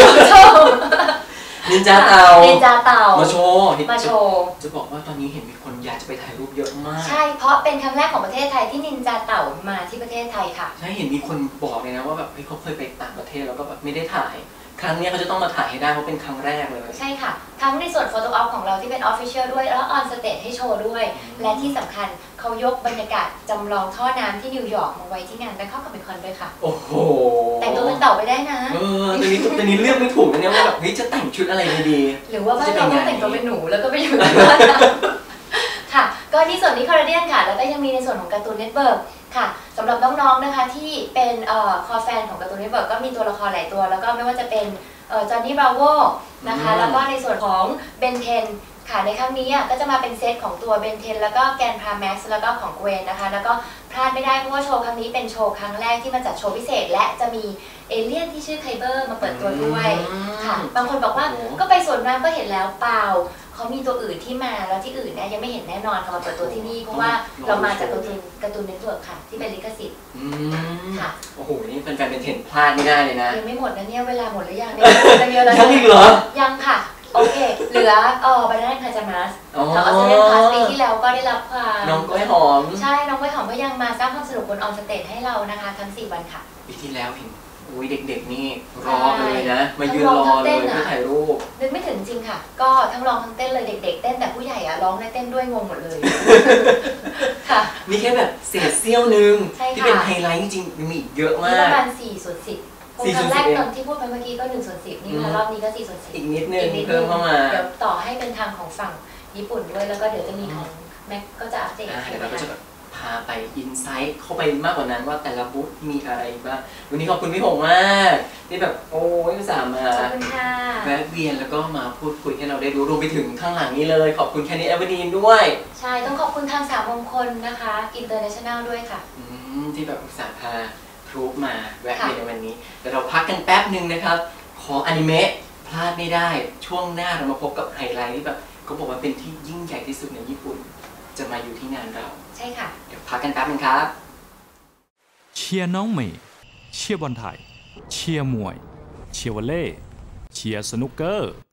Speaker 2: นินจาเต่า
Speaker 3: นินจาเต่า
Speaker 2: มาโชว์
Speaker 3: มาโชว์
Speaker 2: จะบอกว่าตอนนี้เห็นมีคนอยากจะไปถ่ายรูปเยอะมาก
Speaker 3: ใช่เพราะเป็นครั้งแรกของประเทศไทยที่นินจาเต่ามาที่ประเทศไทยค่ะ
Speaker 2: ใช่เห็นมีคนบอกเลยนะว่าแบบเขาเคยไปต่างประเทศแล้วก็แบบไม่ได้ถ่ายครั้งนี้เขาจะต้องมาถ่ายให้ได้เพราะเป็นครั้งแรกเลย
Speaker 3: ใช่ค่ะทั้งในส่วนโฟโต้ออฟของเราที่เป็นออฟฟิเชียลด้วยแล้วออนสเตจให้โชว์ด้วยและที่สำคัญเขายกบรรยากาศจำลองท่อน้ำที่นิวยอร์กมาไว้ที่งานแบงคอกคอมิคอนด้วยค่ะ
Speaker 2: โอ้โห
Speaker 3: แต่งตัวเป็นเต่าไปได้นะ
Speaker 2: เออตอนนี้ตอนนี้เลือกไม่ถูกนะเนี่ยว่าแบบนี่จะแต่งชุดอะไรดี
Speaker 3: หรือว่าบ้านเราต้องแต่งตัวเป็นหนูแล้วก็ไปอยู่ในบ้านค่ะก็ที่ส่วนนี้คาราเดียนค่ะแล้วก็ยังมีในส่วนของการ์ตูนเน็ตเวิร์กค่ะสำหรับน้องๆนะคะที่เป็นคอแฟนของการ์ตูนเน็ตเวิร์กก็มีตัวละครหลายตัวแล้วก็ไม่ว่าจะเป็นจอห์นนี่บราโวนะคะแล้วก็ในส่วนของเบนเทนค่ะในครั้งนี้ก็จะมาเป็นเซตของตัวเบนเทนแล้วก็แกนพาแม็กซ์แล้วก็ของเกวนนะคะแล้วก็พลาดไม่ได้เพราะว่าโชว์ครั้งนี้เป็นโชว์ครั้งแรกที่มาจัดโชว์พิเศษและจะมีเอเลี่ยนที่ชื่อไคเบอร์มาเปิดตัวด้วยค่ะบางคนบอกว่าก็ไปสวนน้ำก็เห็นแล้วเปล่าเขามีตัวอื่นที่มาแล้วที่อื่นเนี่ยยังไม่เห็นแน่นอนเขามาเปิดตัวที่นี่เพราะว่าเรามาจากการ์ตูนการ์ตูนเน็ตเวิร์กค่ะที่เป็นลิขสิทธิ์
Speaker 2: ค่ะโอ้โหนี่แฟนๆเป็นเทนพลาดไม่ได้เลยนะ
Speaker 3: ยังไม่หมดนะเนี่ยเวลาหมดหรือยังเนี่ยเยอะแล้ว
Speaker 2: ยังอีกเหรอ
Speaker 3: ยังค่ะโอเคเหลือเออบานาน่าคาจามัสทางออสเตรเลียนพาสปีที่แล้วก็ได้รับความ
Speaker 2: น้องกล้วยหอม
Speaker 3: ใช่น้องกล้วยหอมก็ยังมาสร้างความสนุกบนออนสเตจให้เรานะคะทั้งสี่วันค่ะ
Speaker 2: ปีที่แล้วเห็นอุ้ยเด็กๆนี่รอเลยนะมายืนรอเลยเพื่อถ่ายรูป
Speaker 3: นึกไม่ถึงจริงค่ะก็ทั้งร้องทั้งเต้นเลยเด็กๆเต้นแต่ผู้ใหญ่อะร้องและเต้นด้วยงงหมดเลยค่ะ
Speaker 2: มีแค่แบบเศษเสี้ยวนึงที่เป็นไฮไลท์จริงๆมีเยอะมาก
Speaker 3: ประมาณสี่ส่วนสิบครั้งแรกตอนที่พูดไปเมื่อกี้ก็หนึ่งส่วนสิบนี่มารอบนี้ก็สี่ส่วนสิบ
Speaker 2: อีกนิดนึงเพิ่มเข้ามา
Speaker 3: เดี๋ยวต่อให้เป็นทางของฝั่งญี่ปุ่นด้วยแล้วก็เดี๋ยวจะมีของแม็กก็จะอัปเดต
Speaker 2: เดี๋ยวเราก็จะแบบพาไปอินไซต์เข้าไปมากกว่านั้นว่าแต่ละบูธมีอะไรบ้างวันนี้ขอบคุณพี่หงมากที่แบบโอ้ยอุตส่าห์มาแวะเวียนแล้วก็มาพูดคุยให้เราได้รู้รวมไปถึงข้างหลังนี้เลยขอบคุณแคนดี้เอเวอร์ดีนด้วย
Speaker 3: ใช่ต้องขอบคุณทางสามมงคลนะคะอินเตอร์เนชั่นแนลด้วยค่ะ
Speaker 2: ที่แบบอุตส่าห์พาทูบมาแวะเวียนในวันนี้เดี๋ยวเราพักกันแป๊บหนึ่งนะครับขออนิเมะพลาดไม่ได้ช่วงหน้าเรามาพบกับไฮไลท์ที่แบบเขาบอกว่าเป็นที่ยิ่งใหญ่ที่สุดในญี่ปุ่นจะมาอยู่ที่งานเรา
Speaker 3: ใช่ค่ะ
Speaker 2: เดี๋ยวพักกันแป๊บนึงครับ
Speaker 6: เชียร์น้องเมย์เชียร์บอลไทยเชียร์มวยเชียร์วอลเลย์เชียร์สนุกเกอร์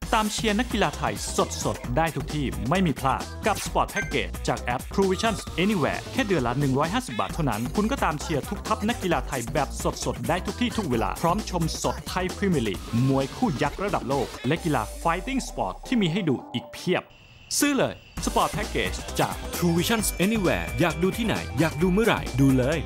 Speaker 6: ตามเชียร์นักกีฬาไทยสดๆได้ทุกที่ไม่มีพลาดกับ Sport Package จากแอป Provision Anywhere แค่เดือนละหนึ่งร้อยห้าสิบบาทเท่านั้นคุณก็ตามเชียร์ทุกทัพนักกีฬาไทยแบบสดๆได้ทุกที่ทุกเวลาพร้อมชมสดไทยพรีเมียร์ลีกมวยคู่ยักษ์ระดับโลกและกีฬา Fighting Sport ที่มีให้ดูอีกเพียบซื้อเลย Sport Package จาก True Vision Anywhere อยากดูที่ไหนอยากดูเมื่อไหร่ดูเลย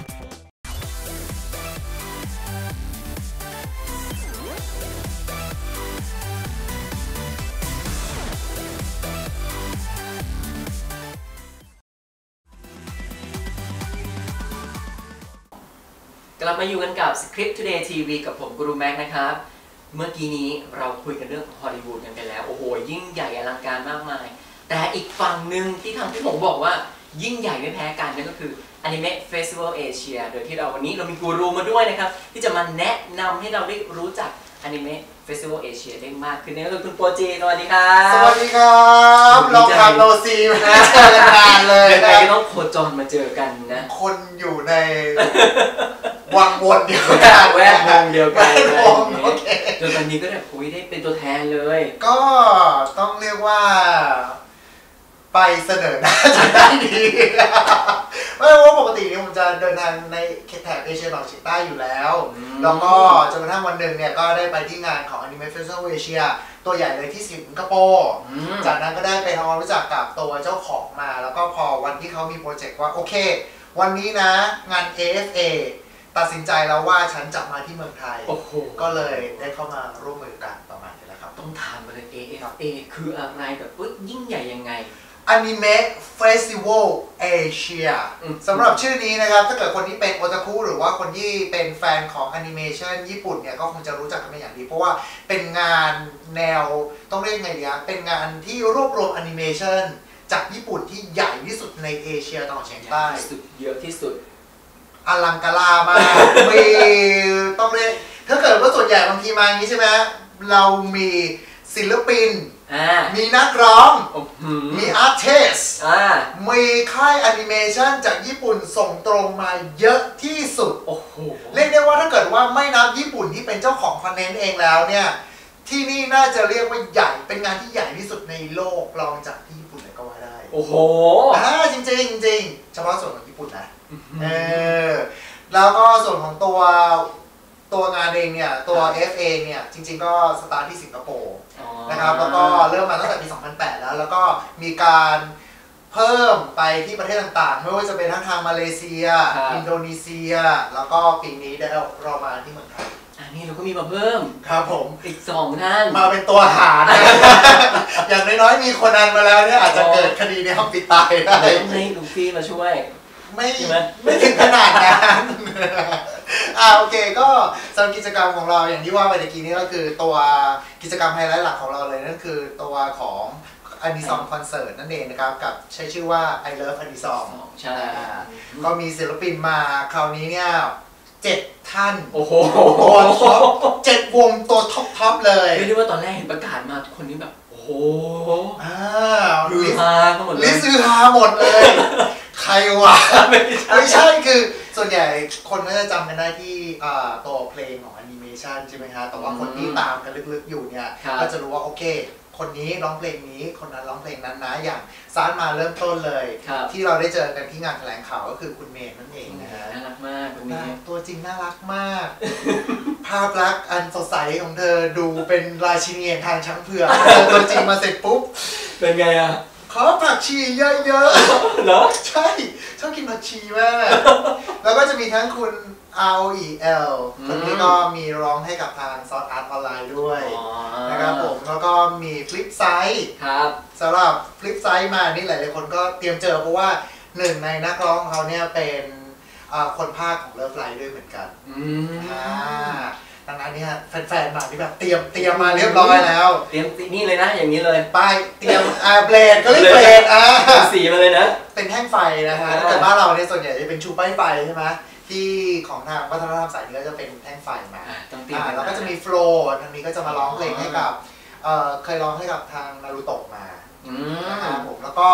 Speaker 2: กลับมาอยู่กันกับ Script Today ที วี กับผมกูรูแม็กนะครับเมื่อกี้นี้เราคุยกันเรื่องฮอลลีวูดกันไปแล้วโอ้โหยิ่งใหญ่อลังการมากมายแต่อีกฝั่งหนึ่งที่ทางพี่หมงบอกว่ายิ่งใหญ่ไม่แพ้กันนั่นก็คือ Anime Festival Asia โดยที่เราวันนี้เรามีกูรูมาด้วยนะครับที่จะมาแนะนำให้เราได้รู้จัก Anime Festival Asia ได้มากขึ้นนั่นก็คือคุณโปรเจสวัสดีครับ
Speaker 7: สวัสดีครับลองทำโนซีมาเจอกันนานเลย
Speaker 2: ยังไงก็ต้องโคจรมาเจอกันนะ
Speaker 7: คนอยู่ในวังวนเดียวกัน
Speaker 2: แวดวงเดียวกัน
Speaker 7: โอเค
Speaker 2: จนตอนนี้ก็แบบคุยได้เป็นตัวแทนเลย
Speaker 7: ก็ต้องเรียกว่าไปเสนอหน้าจะได้ดีไม่ว่าปกติเนี่ยผมจะเดินทางในแถบเอเชียตะวันออกเฉียงใต้อยู่แล้วแล้วก็จนกระทั่งวันหนึ่งเนี่ยก็ได้ไปที่งานของ Anime Festival Asia ตัวใหญ่เลยที่สิงคโปร์จากนั้นก็ได้ไปทำความรู้จักกับตัวเจ้าของมาแล้วก็พอวันที่เขามีโปรเจกต์ว่าโอเควันนี้นะงาน เอ เอฟ เอ ตัดสินใจแล้วว่าฉันจะมาที่เมืองไทยก็เลยได้เข้ามาร่วมมือกันประมาณนี้แหละครับ
Speaker 2: ต้องถามเลย เอ เอฟ เอ คืออะไรแบบยิ่งใหญ่ยังไง
Speaker 7: Anime Festival Asia สำหรับชื่อนี้นะครับถ้าเกิดคนที่เป็นโอตาคุหรือว่าคนที่เป็นแฟนของแอนิเมชันญี่ปุ่นเนี่ยก็คงจะรู้จักกันเป็นอย่างดีเพราะว่าเป็นงานแนวต้องเรียกไงดีเป็นงานที่รวบรวมแอนิเมชันจากญี่ปุ่นที่ใหญ่ที่สุดในเอเชียตะวันออกเฉียงใต้
Speaker 2: เยอะที่สุด
Speaker 7: อลังการามากมีต้องเรียกถ้าเกิดว่าส่วนใหญ่บางทีมาอย่างนี้ใช่ไหมเรามีศิลปินมีนักร้องมีอาร์ติสต์มีค่ายแอนิเมชันจากญี่ปุ่นส่งตรงมาเยอะที่สุดเรียกได้ว่าถ้าเกิดว่าไม่นับญี่ปุ่นที่เป็นเจ้าของคอนเทนต์เองแล้วเนี่ยที่นี่น่าจะเรียกว่าใหญ่เป็นงานที่ใหญ่ที่สุดในโลกรองจากที่ญี่ปุ่นเลยก็ว่าได้
Speaker 2: โอ้โห
Speaker 7: อ่าจริงจริงจริงเฉพาะส่วนของญี่ปุ่นนะเออแล้วก็ส่วนของตัวตัวงานเองเนี่ยตัว เอฟ เอ เนี่ยจริงๆก็สตาร์ทที่สิงคโปร์นะครับแล้วก็เริ่มมาตั้งแต่ปีสองพันแปดแล้วแล้วก็มีการเพิ่มไปที่ประเทศต่างๆไม่ว่าจะเป็นทั้งทางมาเลเซียอินโดนีเซียแล้วก็ปีนี้ได้เรามาที่เมืองไทย
Speaker 2: อันนี้เราก็มีมาเพิ่ม
Speaker 7: ครับผม
Speaker 2: อีกสองท่าน
Speaker 7: มาเป็นตัวหารอย่างน้อยๆมีคนนั้นมาแล้วเนี่ยอาจจะเกิดคดีในห้องปิดตายได้
Speaker 2: ให้ลูฟี่มาช่วย
Speaker 7: ไม่ไม่ถึงขนาดนั้นอ่าโอเคก็สำหรับกิจกรรมของเราอย่างที่ว่าไปเมื่อกี้นี้ก็คือตัวกิจกรรมไฮไลท์หลักของเราเลยนั่นคือตัวของอนิซองคอนเสิร์ตนั่นเองนะครับกับใช้ชื่อว่า I Love อนิซอง
Speaker 2: ใช่
Speaker 7: ก็มีศิลปินมาคราวนี้เนี่ยเจ็ดท่าน
Speaker 2: โอ้โห
Speaker 7: ตัวท็อปเจ็ดวงตัวท็อปท็อปเลย
Speaker 2: เรียกได้ว่าตอนแรกเห็นประกาศมาทุกคนนี้แบบโอ้โห
Speaker 7: อ่า
Speaker 2: ฮือฮาทั้งหมดเลย
Speaker 7: ลิซือฮาหมดเลยใครวะไม่ใช่คือส่วนใหญ่คนก็จะจำกันได้ที่ตัวเพลงของแอนิเมชันใช่ไหมฮะแต่ว่าคนที่ตามกันลึกๆอยู่เนี่ยก็จะรู้ว่าโอเคคนนี้ร้องเพลงนี้คนนั้นร้องเพลงนั้นนะอย่างซานมาเริ่มต้นเลยที่เราได้เจอกันที่งานแถลงข่าวก็คือคุณเมย์นั่นเองนะฮะ
Speaker 2: น่ารักมากคนนี้
Speaker 7: ตัวจริงน่ารักมากภาพลักษณ์อันสดใสของเธอดูเป็นราชินีทางช้างเผือกตัวจริงมาเสร็จปุ๊บ
Speaker 2: เป็นไงอะ
Speaker 7: ขอผักชีเยอะๆเหรอใช่ชอบกินผักชีมากแล้วก็จะมีทั้งคุณ อาร์ โอ อี แอล คนนี้ก็มีร้องให้กับทางซอสอาร์ตออนไลน์ด้วยนะครับผมแล้วก็มีฟลิปไซด์สำหรับฟลิปไซด์มานี่หลายๆคนก็เตรียมเจอเพราะว่าหนึ่งในนักร้องเขาเนี่ยเป็นคนภาคของเลิฟไลน์ด้วยเหมือนกันดังนั้นเนี่ยแฟนๆมาที่แบบเตรียมเตรียมมาเรียบร้อยแล้ว
Speaker 2: เตรียมนี่เลยนะอย่างนี้เลย
Speaker 7: ไปเตรียมอ่าเบลดก็เรียกเบลดอ่า
Speaker 2: สีมาเลยนะ
Speaker 7: เป็นแท่งไฟนะฮะแต่บ้านเราเนี่ยส่วนใหญ่จะเป็นชูป้ายไฟใช่ไหมที่ของทางวัฒนธรรมสายนี้ก็จะเป็นแท่งไฟมาอ่าแล้วก็จะมีโฟล์ทางนี้ก็จะมาร้องเพลงให้กับเอ่อเคยร้องให้กับทางนารูโตะมานะครับผมแล้วก็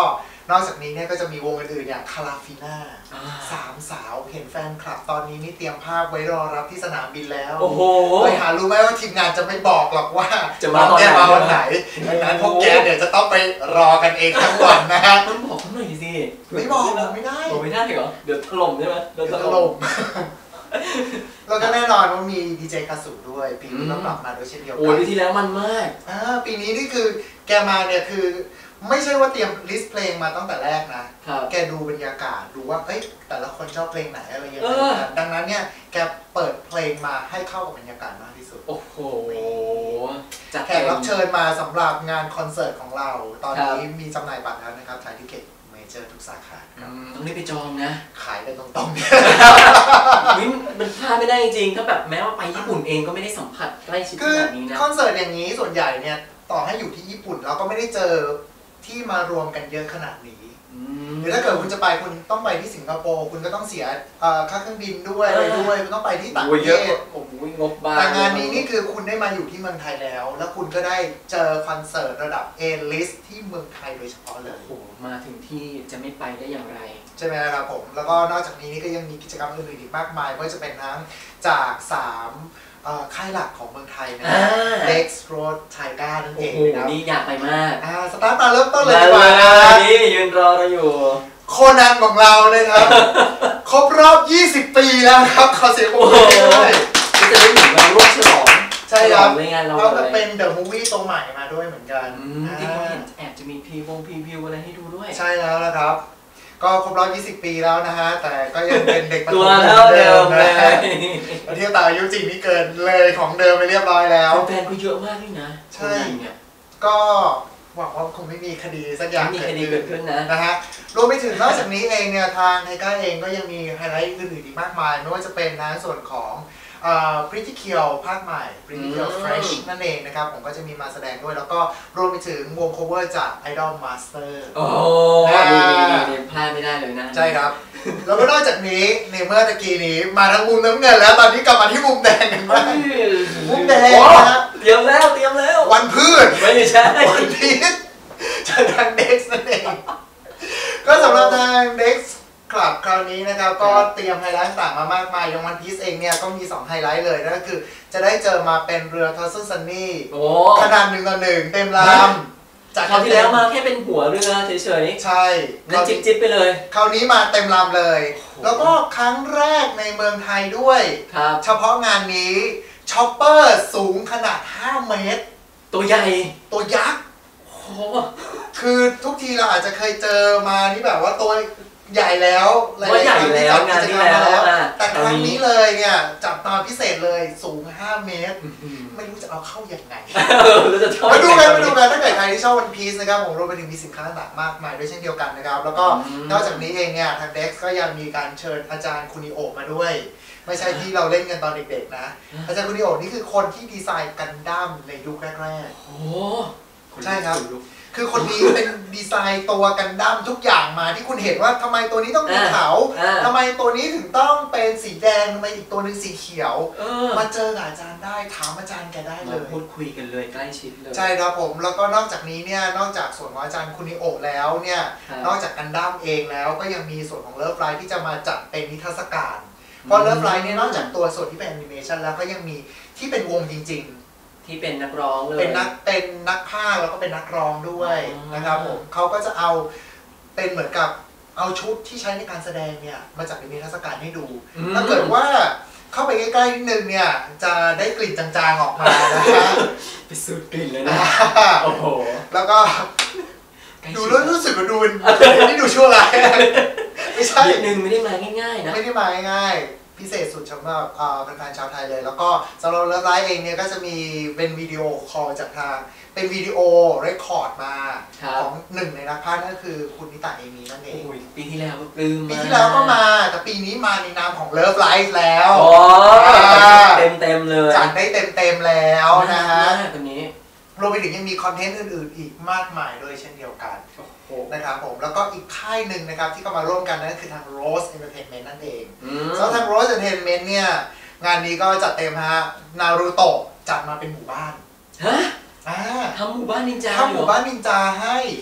Speaker 7: นอกจากนี้เนี่ยก็จะมีวงอื่นๆอย่างคาราฟิน่าสามสาวเห็นแฟนคลับตอนนี้นี่เตรียมภาพไว้รอรับที่สนามบินแล้วโอ้โหไปหารู้ไหมว่าทีมงานจะไม่บอกหรอกว่าจะมาวันไหนดังนั้นพวกแกเดี๋ยวจะต้องไปรอกันเองทั้งวันนะฮะ
Speaker 2: ต้องบอกเขาหน่อยสิ
Speaker 7: ไม่บอกไม่ได้
Speaker 2: บอกไม่ได้เหรอเดี๋ยวถล่มใช่ไหม
Speaker 7: เดี๋ยวถล่มแล้วก็แน่นอนว่ามีดีเจคาสุด้วยปีนี้ก็กลับมาด้วยเช่นเดียวกัน
Speaker 2: โอ้ปีที่แล้วมันมาก
Speaker 7: อ่าปีนี้นี่คือแกมาเนี่ยคือไม่ใช่ว่าเตรียมลิสต์เพลงมาตั้งแต่แรกนะแกดูบรรยากาศดูว่าเอ้ยแต่ละคนชอบเพลงไหนอะไรอย่างเงี้ยดังนั้นเนี่ยแกเปิดเพลงมาให้เข้ากับบรรยากาศมากที่สุด
Speaker 2: โอ้โห
Speaker 7: แขกรับเชิญมาสำหรับงานคอนเสิร์ตของเราตอนนี้มีจำหน่ายบัตรแล้วนะครับทางทิเก็ตเมเจอร์ทุกสาขา
Speaker 2: ต้องรีบไปจองนะ
Speaker 7: ขายกันตรงๆเนี่ย
Speaker 2: มันพลาดไม่ได้จริงๆถ้าแบบแม้ว่าไปญี่ปุ่นเองก็ไม่ได้สัมผัสใกล้ชิดแบบนี้นะ
Speaker 7: คอนเสิร์ตอย่างนี้ส่วนใหญ่เนี่ยต่อให้อยู่ที่ญี่ปุ่นเราก็ไม่ได้เจอที่มารวมกันเยอะขนาดนี้หรือถ้าเกิดคุณจะไปคุณต้องไปที่สิงคโปร์คุณก็ต้องเสียค่าเครื่องบินด้วยอะไรด้วยคุณต้องไปที่ต่างประเทศ
Speaker 2: โอ้โหงบบ้า
Speaker 7: แต่งานนี้นี่คือคุณได้มาอยู่ที่เมืองไทยแล้วแล้วคุณก็ได้เจอคอนเสิร์ตระดับ A-list ที่เมืองไทยโดยเฉพาะเลย
Speaker 2: โอ้โหมาถึงที่จะไม่ไปได้อย่างไร
Speaker 7: ใช่ไหมครับผมแล้วก็นอกจากนี้นี่ก็ยังมีกิจกรรมอื่นๆอีกมากมายไม่ว่าจะเป็นทั้งจากสามค่ายหลักของเมืองไทยนะ Dex Road Tiger นั่นเองนะครับ
Speaker 2: นี่อยากไปมาก
Speaker 7: สตาร์ทมาเริ่มต้นเลยดีกว่า
Speaker 2: นะนี่ยืนรอเราอยู่
Speaker 7: โคนันของเรานะครับครบรอบยี่สิบปีแล้วครับขอเสียงปรบมือด้วย
Speaker 2: จะได้หนึ่งมาร่วมฉลอง
Speaker 7: ใช่ครับเราจะเป็นเดอะมูฟวี่ตัวใหม่มาด้วยเหมือนกัน
Speaker 2: ที่เขาเห็นแอบจะมีพรีวงพรีวิวอะไรให้ดูด้วย
Speaker 7: ใช่แล้วนะครับก็ครบรอบยี่สิบปีแล้วนะฮะแต่ก็ยังเป็นเด็ก
Speaker 2: ประถมตัวเท่าเดิมเลย
Speaker 7: เทียบตามอายุจริงนี่เกินเลยของเดิมไปเรียบร้อยแล้ว
Speaker 2: แฟนก็เยอะมากนี่นะ
Speaker 7: ใช่ก็หวังว่าคงไม่มีคดีสักอย่าง
Speaker 2: เกิดขึ้นนะ
Speaker 7: นะฮะรวมไปถึงนอกจากนี้เองเนี่ยทางไทก้าเองก็ยังมีไฮไลท์อื่นๆอีกมากมายไม่ว่าจะเป็นในส่วนของPretty Kill ภาคใหม่ Pretty Kill Fresh นั่นเองนะครับผมก็จะมีมาแสดงด้วยแล้วก็รวมไปถึงวง cover จาก Idol Master
Speaker 2: โอ้ดีดีพลาดไม่ได้เลยนะ
Speaker 7: ใช่ครับแล้วก็นอกจากนี้ในเมื่อตะกี้นี้มาทั้งมุมน้ำเงินแล้วตอนนี้กลับมาที่มุมแดงกันบ้างมุมแดงนะ
Speaker 2: เตรียมแล้วเตรียมแล้ว
Speaker 7: วันพืช
Speaker 2: ไม่ใช่
Speaker 7: วันพีชจากทาง Dex นั่นเองก็สำหรับทาง Dexคลับคราวนี้นะครับก็เตรียมไฮไลท์ต่างมามากมายอย่างวันพีซเองเนี่ยก็มีสองไฮไลท์เลยนั่นก็คือจะได้เจอมาเป็นเรือทัสซันซันนี่ขนาดหนึ่งต่อหนึ่งเต็มลำ
Speaker 2: จากคราวที่แล้วมาแค่เป็นหัวเรือเฉย
Speaker 7: ๆใช่
Speaker 2: นั่นจิ๊บๆไปเลย
Speaker 7: คราวนี้มาเต็มลำเลยแล้วก็ครั้งแรกในเมืองไทยด้วยเฉพาะงานนี้ช็อปเปอร์สูงขนาดห้าเมตร
Speaker 2: ตัวใหญ่
Speaker 7: ตัวยักษ์คือทุกทีเราอาจจะเคยเจอมาที่แบบว่าตัวใหญ่แล้ว
Speaker 2: ว่าใหญ่แล้วงานที่แล้ว
Speaker 7: แต่ครั้งนี้เลยเนี่ยจับตอนพิเศษเลยสูงห้าเมตรไม่รู้จะเอาเข้าอย่างไงมาดูกันมาดูกันถ้าเกิดใครที่ชอบวันพีซนะครับผมรวมไปถึงมีสินค้าต่างๆมากมายด้วยเช่นเดียวกันนะครับแล้วก็นอกจากนี้เองเนี่ยทาง Dex ก็ยังมีการเชิญอาจารย์คุนิโอะมาด้วยไม่ใช่ที่เราเล่นกันตอนเด็กๆนะอาจารย์คุนิโอะนี่คือคนที่ดีไซน์กันดั้มในยุคแรกๆโอ้ใช่ครับคือคนนี้เป็นดีไซน์ตัวกันดั้มทุกอย่างมาที่คุณเห็นว่าทำไมตัวนี้ต้องมีเขาทำไมตัวนี้ถึงต้องเป็นสีแดงทำไมอีกตัวนึงสีเขียวมาเจออาจารย์ได้ถามอาจารย์แกได้เลย
Speaker 2: พูดคุยกันเลยใกล้ชิดเลย
Speaker 7: ใช่ครับผมแล้วก็นอกจากนี้เนี่ยนอกจากส่วนของอาจารย์คุนิโอะแล้วเนี่ยนอกจากกันดั้มเองแล้วก็ยังมีส่วนของเลิฟไลท์ที่จะมาจัดเป็นนิทรรศการเพราะเลิฟไลท์เนี่ยนอกจากตัวส่วนที่เป็นแอนิเมชันแล้วก็ยังมีที่เป็นวงจริงๆ
Speaker 2: ที่เป็นนักร้องเลย
Speaker 7: เป็นนักเป็นนักพากย์แล้วก็เป็นนักร้องด้วยนะครับผมเขาก็จะเอาเป็นเหมือนกับเอาชุดที่ใช้ในการแสดงเนี่ยมาจัดเป็นนิทรรศการให้ดูถ้าเกิดว่าเข้าไปใกล้ๆนิดนึงเนี่ยจะได้กลิ่นจางๆออกมานะคะ
Speaker 2: ไปสูดกลิ่นเลยนะโอ้โห
Speaker 7: แล้วก็ดูแล้วรู้สึกว่าดูนี่ดูชั่วร้ายไม่ใช่
Speaker 2: หนึ่งไม่ได้มาง่ายๆนะ
Speaker 7: ไม่ได้มาง่ายพิเศษสุดสำหรับแฟนๆชาวไทยเลยแล้วก็สำหรับเลิฟไลฟ์เองเนี่ยก็จะมีเป็นวิดีโอคอลจากทางเป็นวิดีโอเรคคอร์ดมาของหนึ่งในนักพากย์นั่นคือคุณนิตาเอมีนั่นเอง
Speaker 2: ปีที่แล้วก็ปลื้ม
Speaker 7: ปีที่แล้วก็มาแต่ปีนี้มาในนามของเลิฟไลฟ์แล้ว
Speaker 2: เต็มเต็มเลย
Speaker 7: จัดได้เต็มเต็มแล้วนะฮะ
Speaker 2: ตัวนี้
Speaker 7: รวมไปถึงยังมีคอนเทนต์อื่นๆอีกมากมายด้วยเช่นเดียวกันนะครับผมแล้วก็อีกค่ายหนึ่งนะครับที่เข้ามาร่วมกันนั่นคือทาง Rose Entertainment นั่นเองแล้วทาง Rose Entertainment เนี่ยงานนี้ก็จัดเต็มฮะนารูโตะจัดมาเป็นหมู่บ้าน
Speaker 2: ฮะทำหมู่บ้านนินจา
Speaker 7: ทำหมู่บ้านนินจาให้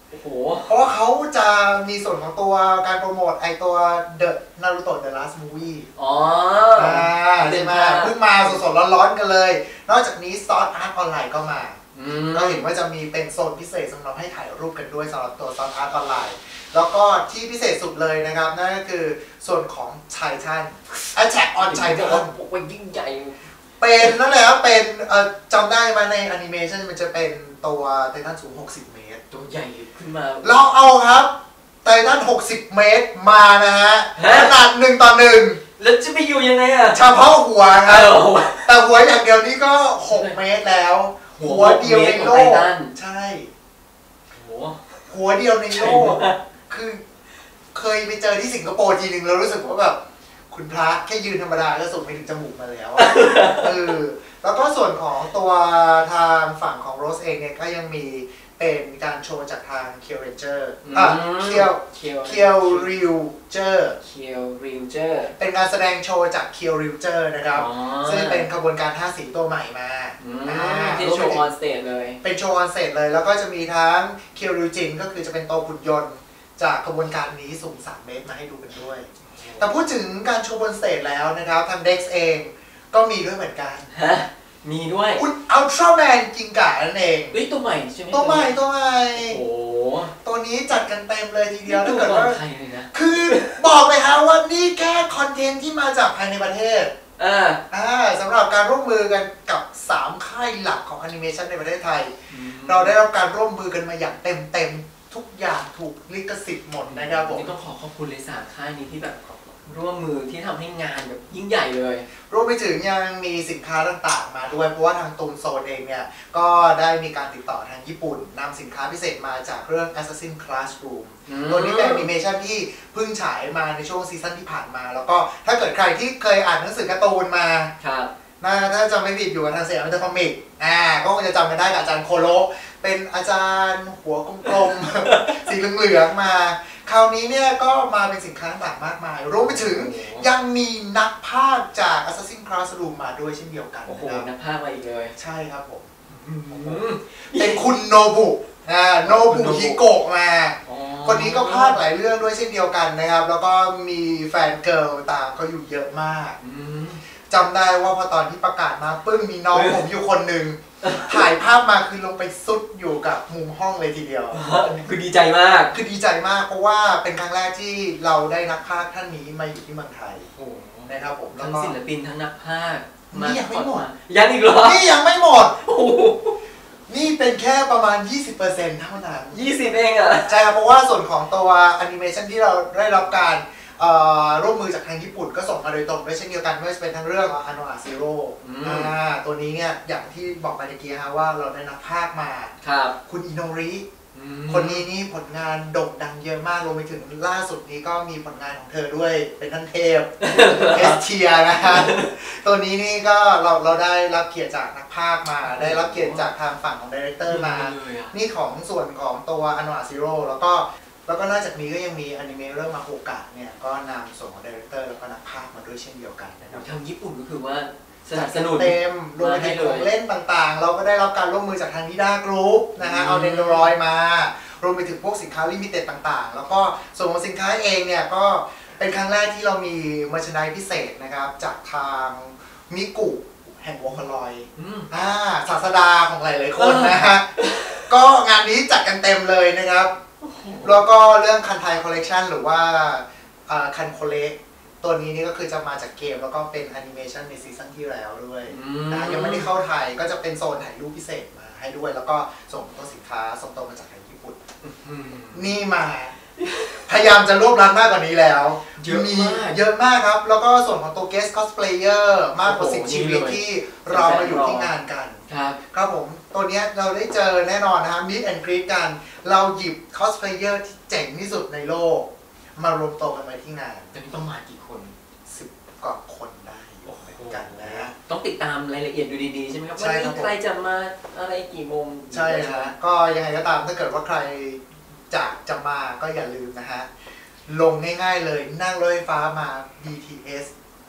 Speaker 2: โอ้โห
Speaker 7: เพราะว่าเขาจะมีส่วนของตัวการโปรโมทไอตัว The Naruto The Last Movie
Speaker 2: อ๋อ
Speaker 7: ใช่ไหมเพิ่งมาสดๆร้อนๆกันเลยนอกจากนี้ Sword Art Online ก็มาก็เห็นว่าจะมีเป็นโซนพิเศษสำหรับให้ถ่ายรูปกันด้วยสำหรับตัว Sword Art Online แล้วก็ที่พิเศษสุดเลยนะครับนั่นก็คือส่วนของ Titan Attack on Titan
Speaker 2: บอกว่ายิ่งใหญ่
Speaker 7: เป็นนั่นแหละครับเป็นจำได้ไหมในแอนิเมชันมันจะเป็นตัวไททันสูงหกสิบเมตร
Speaker 2: ตัวใหญ่ขึ้นมา
Speaker 7: เราเอาครับไททันหกสิบเมตรมานะฮะขนาดหนึ่งต่อหนึ่ง
Speaker 2: แล้วจะไปอยู่ยังไงอ่ะ
Speaker 7: เฉพาะหัวครับแต่หัวอย่างเดียวนี้ก็หกเมตรแล้วหัวเดียวในโลกใช่หัวเดียวในโลกคือเคยไปเจอที่สิงคโปร์ทีหนึ่งแล้วรู้สึกว่าแบบคุณพระแค่ยืนธรรมดาก็สูงไปถึงจมูกมาแล้วเออแล้วก็ส่วนของตัวทางฝั่งของโรสเองเนี่ยก็ยังมีเป็นการโชว์จากทางเคียวเรนเจอร์อ่ะเคียวเคียวริวเจอร์
Speaker 2: เคียวริวเจอร์
Speaker 7: เป็นการแสดงโชว์จากเคียวริวเจอร์นะครับซึ่งเป็นขบวนการท่าสีตัวใหม่มา
Speaker 2: ที่โชว์ออนสเตจเลย
Speaker 7: เป็นโชว์ออนสเตจเลยแล้วก็จะมีทั้งเคียวริวจินก็คือจะเป็นตัวหุ่นยนต์จากขบวนการนี้สูงสามเมตรมาให้ดูกันด้วยแต่พูดถึงการโชว์บนสเตจแล้วนะครับทาง Dex เองก็มีด้วยเหมือนกัน
Speaker 2: ฮะมีด้วย
Speaker 7: อุลอัลตร้าแมนกิงกะนั่นเอง
Speaker 2: เฮ้ยตัวใหม่ใช่ไหม
Speaker 7: ตัวใหม่ตัวใหม่
Speaker 2: โอ้
Speaker 7: ตัวนี้จัดกันเต็มเลยทีเดียวถ้าเกิด
Speaker 2: ว่าใครเลยนะ
Speaker 7: คือบอกเลยฮะว่านี่แค่คอนเทนต์ที่มาจากภายในประเทศอ่าอ่าสำหรับการร่วมมือกันกับสามค่ายหลักของแอนิเมชันในประเทศไทยเราได้รับการร่วมมือกันมาอย่างเต็มเต็มทุกอย่างถูกลิขสิทธิ์หมดนะครับผม
Speaker 2: ต้องขอขอบคุณเลยสามค่ายนี้ที่แบบร่วมมือที่ทำให้งานแบบยิ่งใหญ่เลย
Speaker 7: รวมไปถึงยังมีสินค้าต่างๆมาด้วยเพราะว่าทางตูนโซนเองเนี่ยก็ได้มีการติดต่อทางญี่ปุ่นนำสินค้าพิเศษมาจากเรื่อง Assassin Classroom ตัวนี้เป็นแอนิเมชันที่เพิ่งฉายมาในช่วงซีซั่นที่ผ่านมาแล้วก็ถ้าเกิดใครที่เคยอ่านหนังสือการ์ตูนมา
Speaker 2: ครับ
Speaker 7: น่าถ้าจำไม่ผิดอยู่กับทางสยามมิตรคอมิกอ่าก็คงจะจำกันได้กับอาจารย์โคโรเป็นอาจารย์หัวกลมๆสีเหลืองๆมาคราวนี้เนี่ยก็มาเป็นสินค้าต่างมากมายรวมไปถึงยังมีนักพากย์จาก Assassin's Classroom มาด้วยเช่นเดียวกัน
Speaker 2: โอ้โหนักพากย์มาอีกเลย
Speaker 7: ใช่ครับผมเป็นคุณโนบุอ่าโนบุฮิโกะมาคนนี้ก็พากย์หลายเรื่องด้วยเช่นเดียวกันนะครับแล้วก็มีแฟนเกิร์ลตามเขาอยู่เยอะมากจำได้ว่าพอตอนที่ประกาศมาปึ้งมีน้องผมอยู่คนหนึ่งถ่ายภาพมาคือลงไปซุดอยู่กับมุมห้องเลยทีเดียว
Speaker 2: คือดีใจมาก
Speaker 7: คือดีใจมากเพราะว่าเป็นครั้งแรกที่เราได้นักพากย์ท่านนี้มาอยู่ที่เมืองไทยนะครับผม
Speaker 2: ทั้งศิลปินทั้งนักพากย์
Speaker 7: นี่ยังไม่หมด
Speaker 2: ยังอีกเหรอ
Speaker 7: นี่ยังไม่หมดนี่เป็นแค่ประมาณ ยี่สิบเปอร์เซ็นต์ เท่านั้น
Speaker 2: ยี่สิบเองอ่ะ
Speaker 7: ใช่ครับเพราะว่าส่วนของตัวแอนิเมชันที่เราได้รับการร่วมมือจากทางญี่ปุ่นก็ส่งมาโดยตรงด้วยเช่นเดียวกันไม่ว่าจะเป็นทั้งเรื่องอาโนอาซิโร่ตัวนี้เนี่ยอย่างที่บอกไปเมื่อกี้ฮะว่าเราได้นักพากย์มา
Speaker 2: ครับ
Speaker 7: คุณอิโนริคนนี้นี่ผลงานโด่งดังเยอะมากรวมไปถึงล่าสุดนี้ก็มีผลงานของเธอด้วยเป็นท่านเทพเอสเทียนะฮะตัวนี้นี่ก็เราเราได้รับเกียรติจากนักพากย์มาได้รับเกียรติจากทางฝั่งของดีเรคเตอร์มานี่ของส่วนของตัวอาโนอาซิโร่แล้วก็แล้วก็นอกจากนี้ก็ยังมีอนิเมะเรื่องมาโฮกะเนี่ยก็นำส่วนของดีเรคเตอร์แล้วก็นักพากย์มาด้วยเช่นเดียวกันนะครับ
Speaker 2: ทางญี่ปุ่นก็คือว่าสนับสนุน
Speaker 7: เต็มรวมไปถึงของเล่นต่างๆเราก็ได้รับการร่วมมือจากทางนิด้ากรุ๊ปนะฮะเอาเดนโดรอยมารวมไปถึงพวกสินค้าลิมิเต็ดต่างๆแล้วก็ส่วนของสินค้าเองเนี่ยก็เป็นครั้งแรกที่เรามีเมอร์แชนไดส์พิเศษนะครับจากทางมิกุแห่งวอลคลอยอ่าศาสดาของหลายๆคนนะฮะก็งานนี้จัดกันเต็มเลยนะครับแล้วก็เรื่องคันไทคอลเลกชันหรือว่าคันโคเล็กตัวนี้นี่ก็คือจะมาจากเกมแล้วก็เป็นแอนิเมชันในซีซั่นที่แล้วด้วยนะยังไม่ได้เข้าไทยก็จะเป็นโซนถ่ายรูปพิเศษมาให้ด้วยแล้วก็ส่งตัวสินค้าส่งตรงมาจากทางญี่ปุ่นนี่มาพยายามจะรวบรัดมากกว่านี้แล้วมีเยอะมากครับแล้วก็ส่วนของตัว guest cosplayer มากกว่าสิบชีวิตที่เรามาอยู่ที่งานกัน
Speaker 2: ครับ
Speaker 7: ครับผมตัวนี้เราได้เจอแน่นอนนะครับ meet and greet กันเราหยิบ cosplayer ที่เจ๋งที่สุดในโลกมารวมตัวกันไว้ที่งาน
Speaker 2: ตอนนี้ประมาณกี่คน
Speaker 7: สิบกว่าคนได้อยู่เหมือนกันนะ
Speaker 2: ต้องติดตามรายละเอียดดูดีๆใช่ไหมครับว่าใครจะมาอะไรกี่โมง
Speaker 7: ใช่ครับก็ยังไงก็ตามถ้าเกิดว่าใครจากจะมาก็อย่าลืมนะฮะลงง่ายๆเลยนั่งรถไฟฟ้ามา บี ที เอส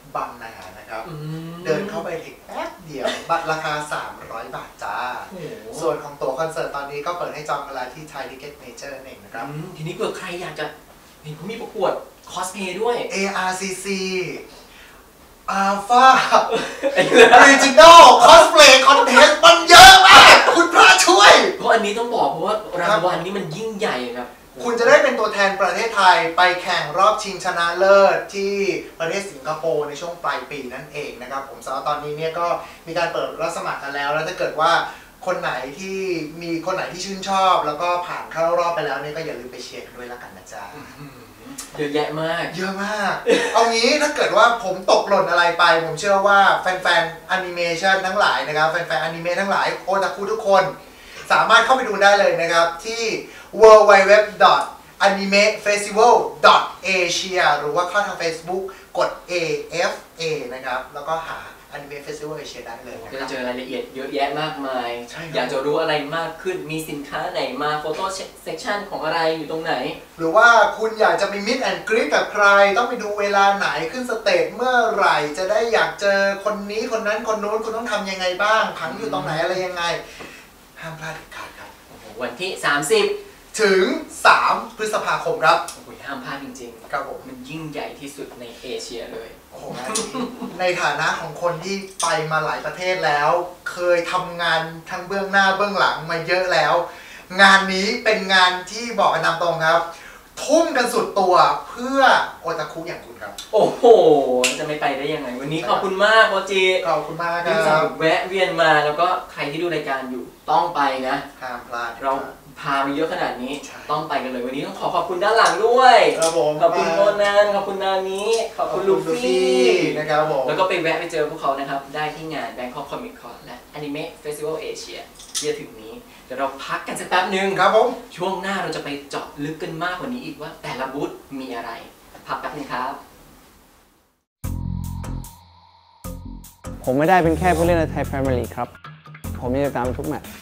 Speaker 7: บางนานะครับเดินเข้าไปถึงแป๊บเดียวบัตรราคาสามร้อยบาทจ้าส่วนของตั๋วคอนเสิร์ตตอนนี้ก็เปิดให้จองกันแล้วที่ Thai Ticket Major นั่นเองนะครับ
Speaker 2: ทีนี้เผื่อใครอยากจะเห็นเขามีประกวดคอสเพย์ด้วย
Speaker 7: เอ อาร์ ซี ซี Alpha Original Cosplay Contest มันเยอะมากคุณพระช่วย
Speaker 2: เพราะอันนี้ต้องบอกเพราะว่ารางวัลนี้มันยิ่งใหญ่ครับ
Speaker 7: คุณจะได้เป็นตัวแทนประเทศไทยไปแข่งรอบชิงชนะเลิศที่ประเทศสิงคโปร์ในช่วงปลายปีนั่นเองนะครับผมสำหรับตอนนี้เนี่ยก็มีการเปิดรับสมัครกันแล้วแล้วถ้าเกิดว่าคนไหนที่มีคนไหนที่ชื่นชอบแล้วก็ผ่านเข้ารอบไปแล้วเนี่ยก็อย่าลืมไปเชียร์กันด้วยละกันนะจ๊ะ
Speaker 2: เยอะแยะมาก
Speaker 7: เยอะมากเอางี้ถ้าเกิดว่าผมตกหล่นอะไรไปผมเชื่อว่าแฟนๆแอนิเมชันทั้งหลายนะครับแฟนๆแอนิเมะทั้งหลายโอตาคุทุกคนสามารถเข้าไปดูได้เลยนะครับที่ ดับเบิลยู ดับเบิลยู ดับเบิลยู ดอท อนิเมะเฟสติวัล ดอท เอเชีย หรือว่าเข้าทาง Facebook กด เอ เอฟ เอ นะครับแล้วก็หา Anime Festival Asia ได้เลยนะครับ
Speaker 2: จะเจอรายละเอียดเยอะแยะมากมายอยากจะรู้อะไรมากขึ้นมีสินค้าไหนมาโฟโต้เซกชันของอะไรอยู่ตรงไหน
Speaker 7: หรือว่าคุณอยากจะไปมิดแอนด์กรี๊ดกับใครต้องไปดูเวลาไหนขึ้นสเตจเมื่อไหร่จะได้อยากเจอคนนี้คนนั้นคนโน้นคุณต้องทำยังไงบ้างผังอยู่ตรงไหนอะไรยังไงห้ามพลาดเด็ดขาดครับ
Speaker 2: วันที่สามสิบ
Speaker 7: ถึงสามพฤษภาคมครับ
Speaker 2: โอ้ยห้ามพลาดจริง
Speaker 7: ๆครับผม
Speaker 2: มันยิ่งใหญ่ที่สุดในเอเชียเลย
Speaker 7: โอ้โหในฐานะของคนที่ไปมาหลายประเทศแล้วเคยทำงานทั้งเบื้องหน้าเบื้องหลังมาเยอะแล้วงานนี้เป็นงานที่บอกกันตามตรงครับทุ่มกันสุดตัวเพื่อโอตาคุอย่างคุณครับ
Speaker 2: โอ้โหจะไม่ไปได้ยังไงวันนี้ขอบคุณมากโอจิ
Speaker 7: ขอบคุณมากค
Speaker 2: รับที่แวะเวียนมาแล้วก็ใครที่ดูรายการอยู่ต้องไปนะ
Speaker 7: ห้ามพลาด
Speaker 2: เราพามาเยอะขนาดนี้ต้องไปกันเลยวันนี้ต้องขอขอบคุณด้านหลังด้วย
Speaker 7: ครับผม
Speaker 2: ขอบคุณโมนันขอบคุณนามิขอบคุณลูฟี่
Speaker 7: นะครับผม
Speaker 2: แล้วก็ไปแวะไปเจอพวกเขานะครับได้ที่งาน Bangkok Comic Con และ Anime Festival Asia ที่จะถึงนี้เดี๋ยวเราพักกันสักแป๊บนึง
Speaker 7: ครับผม
Speaker 2: ช่วงหน้าเราจะไปเจาะลึกกันมากกว่านี้อีกว่าแต่ละบูธมีอะไรพักแป๊บนึงครับ
Speaker 8: ผมไม่ได้เป็นแค่ผู้เล่นในไทยพรีเมียร์ลีกครับผมยังติดตามทุกแมตช์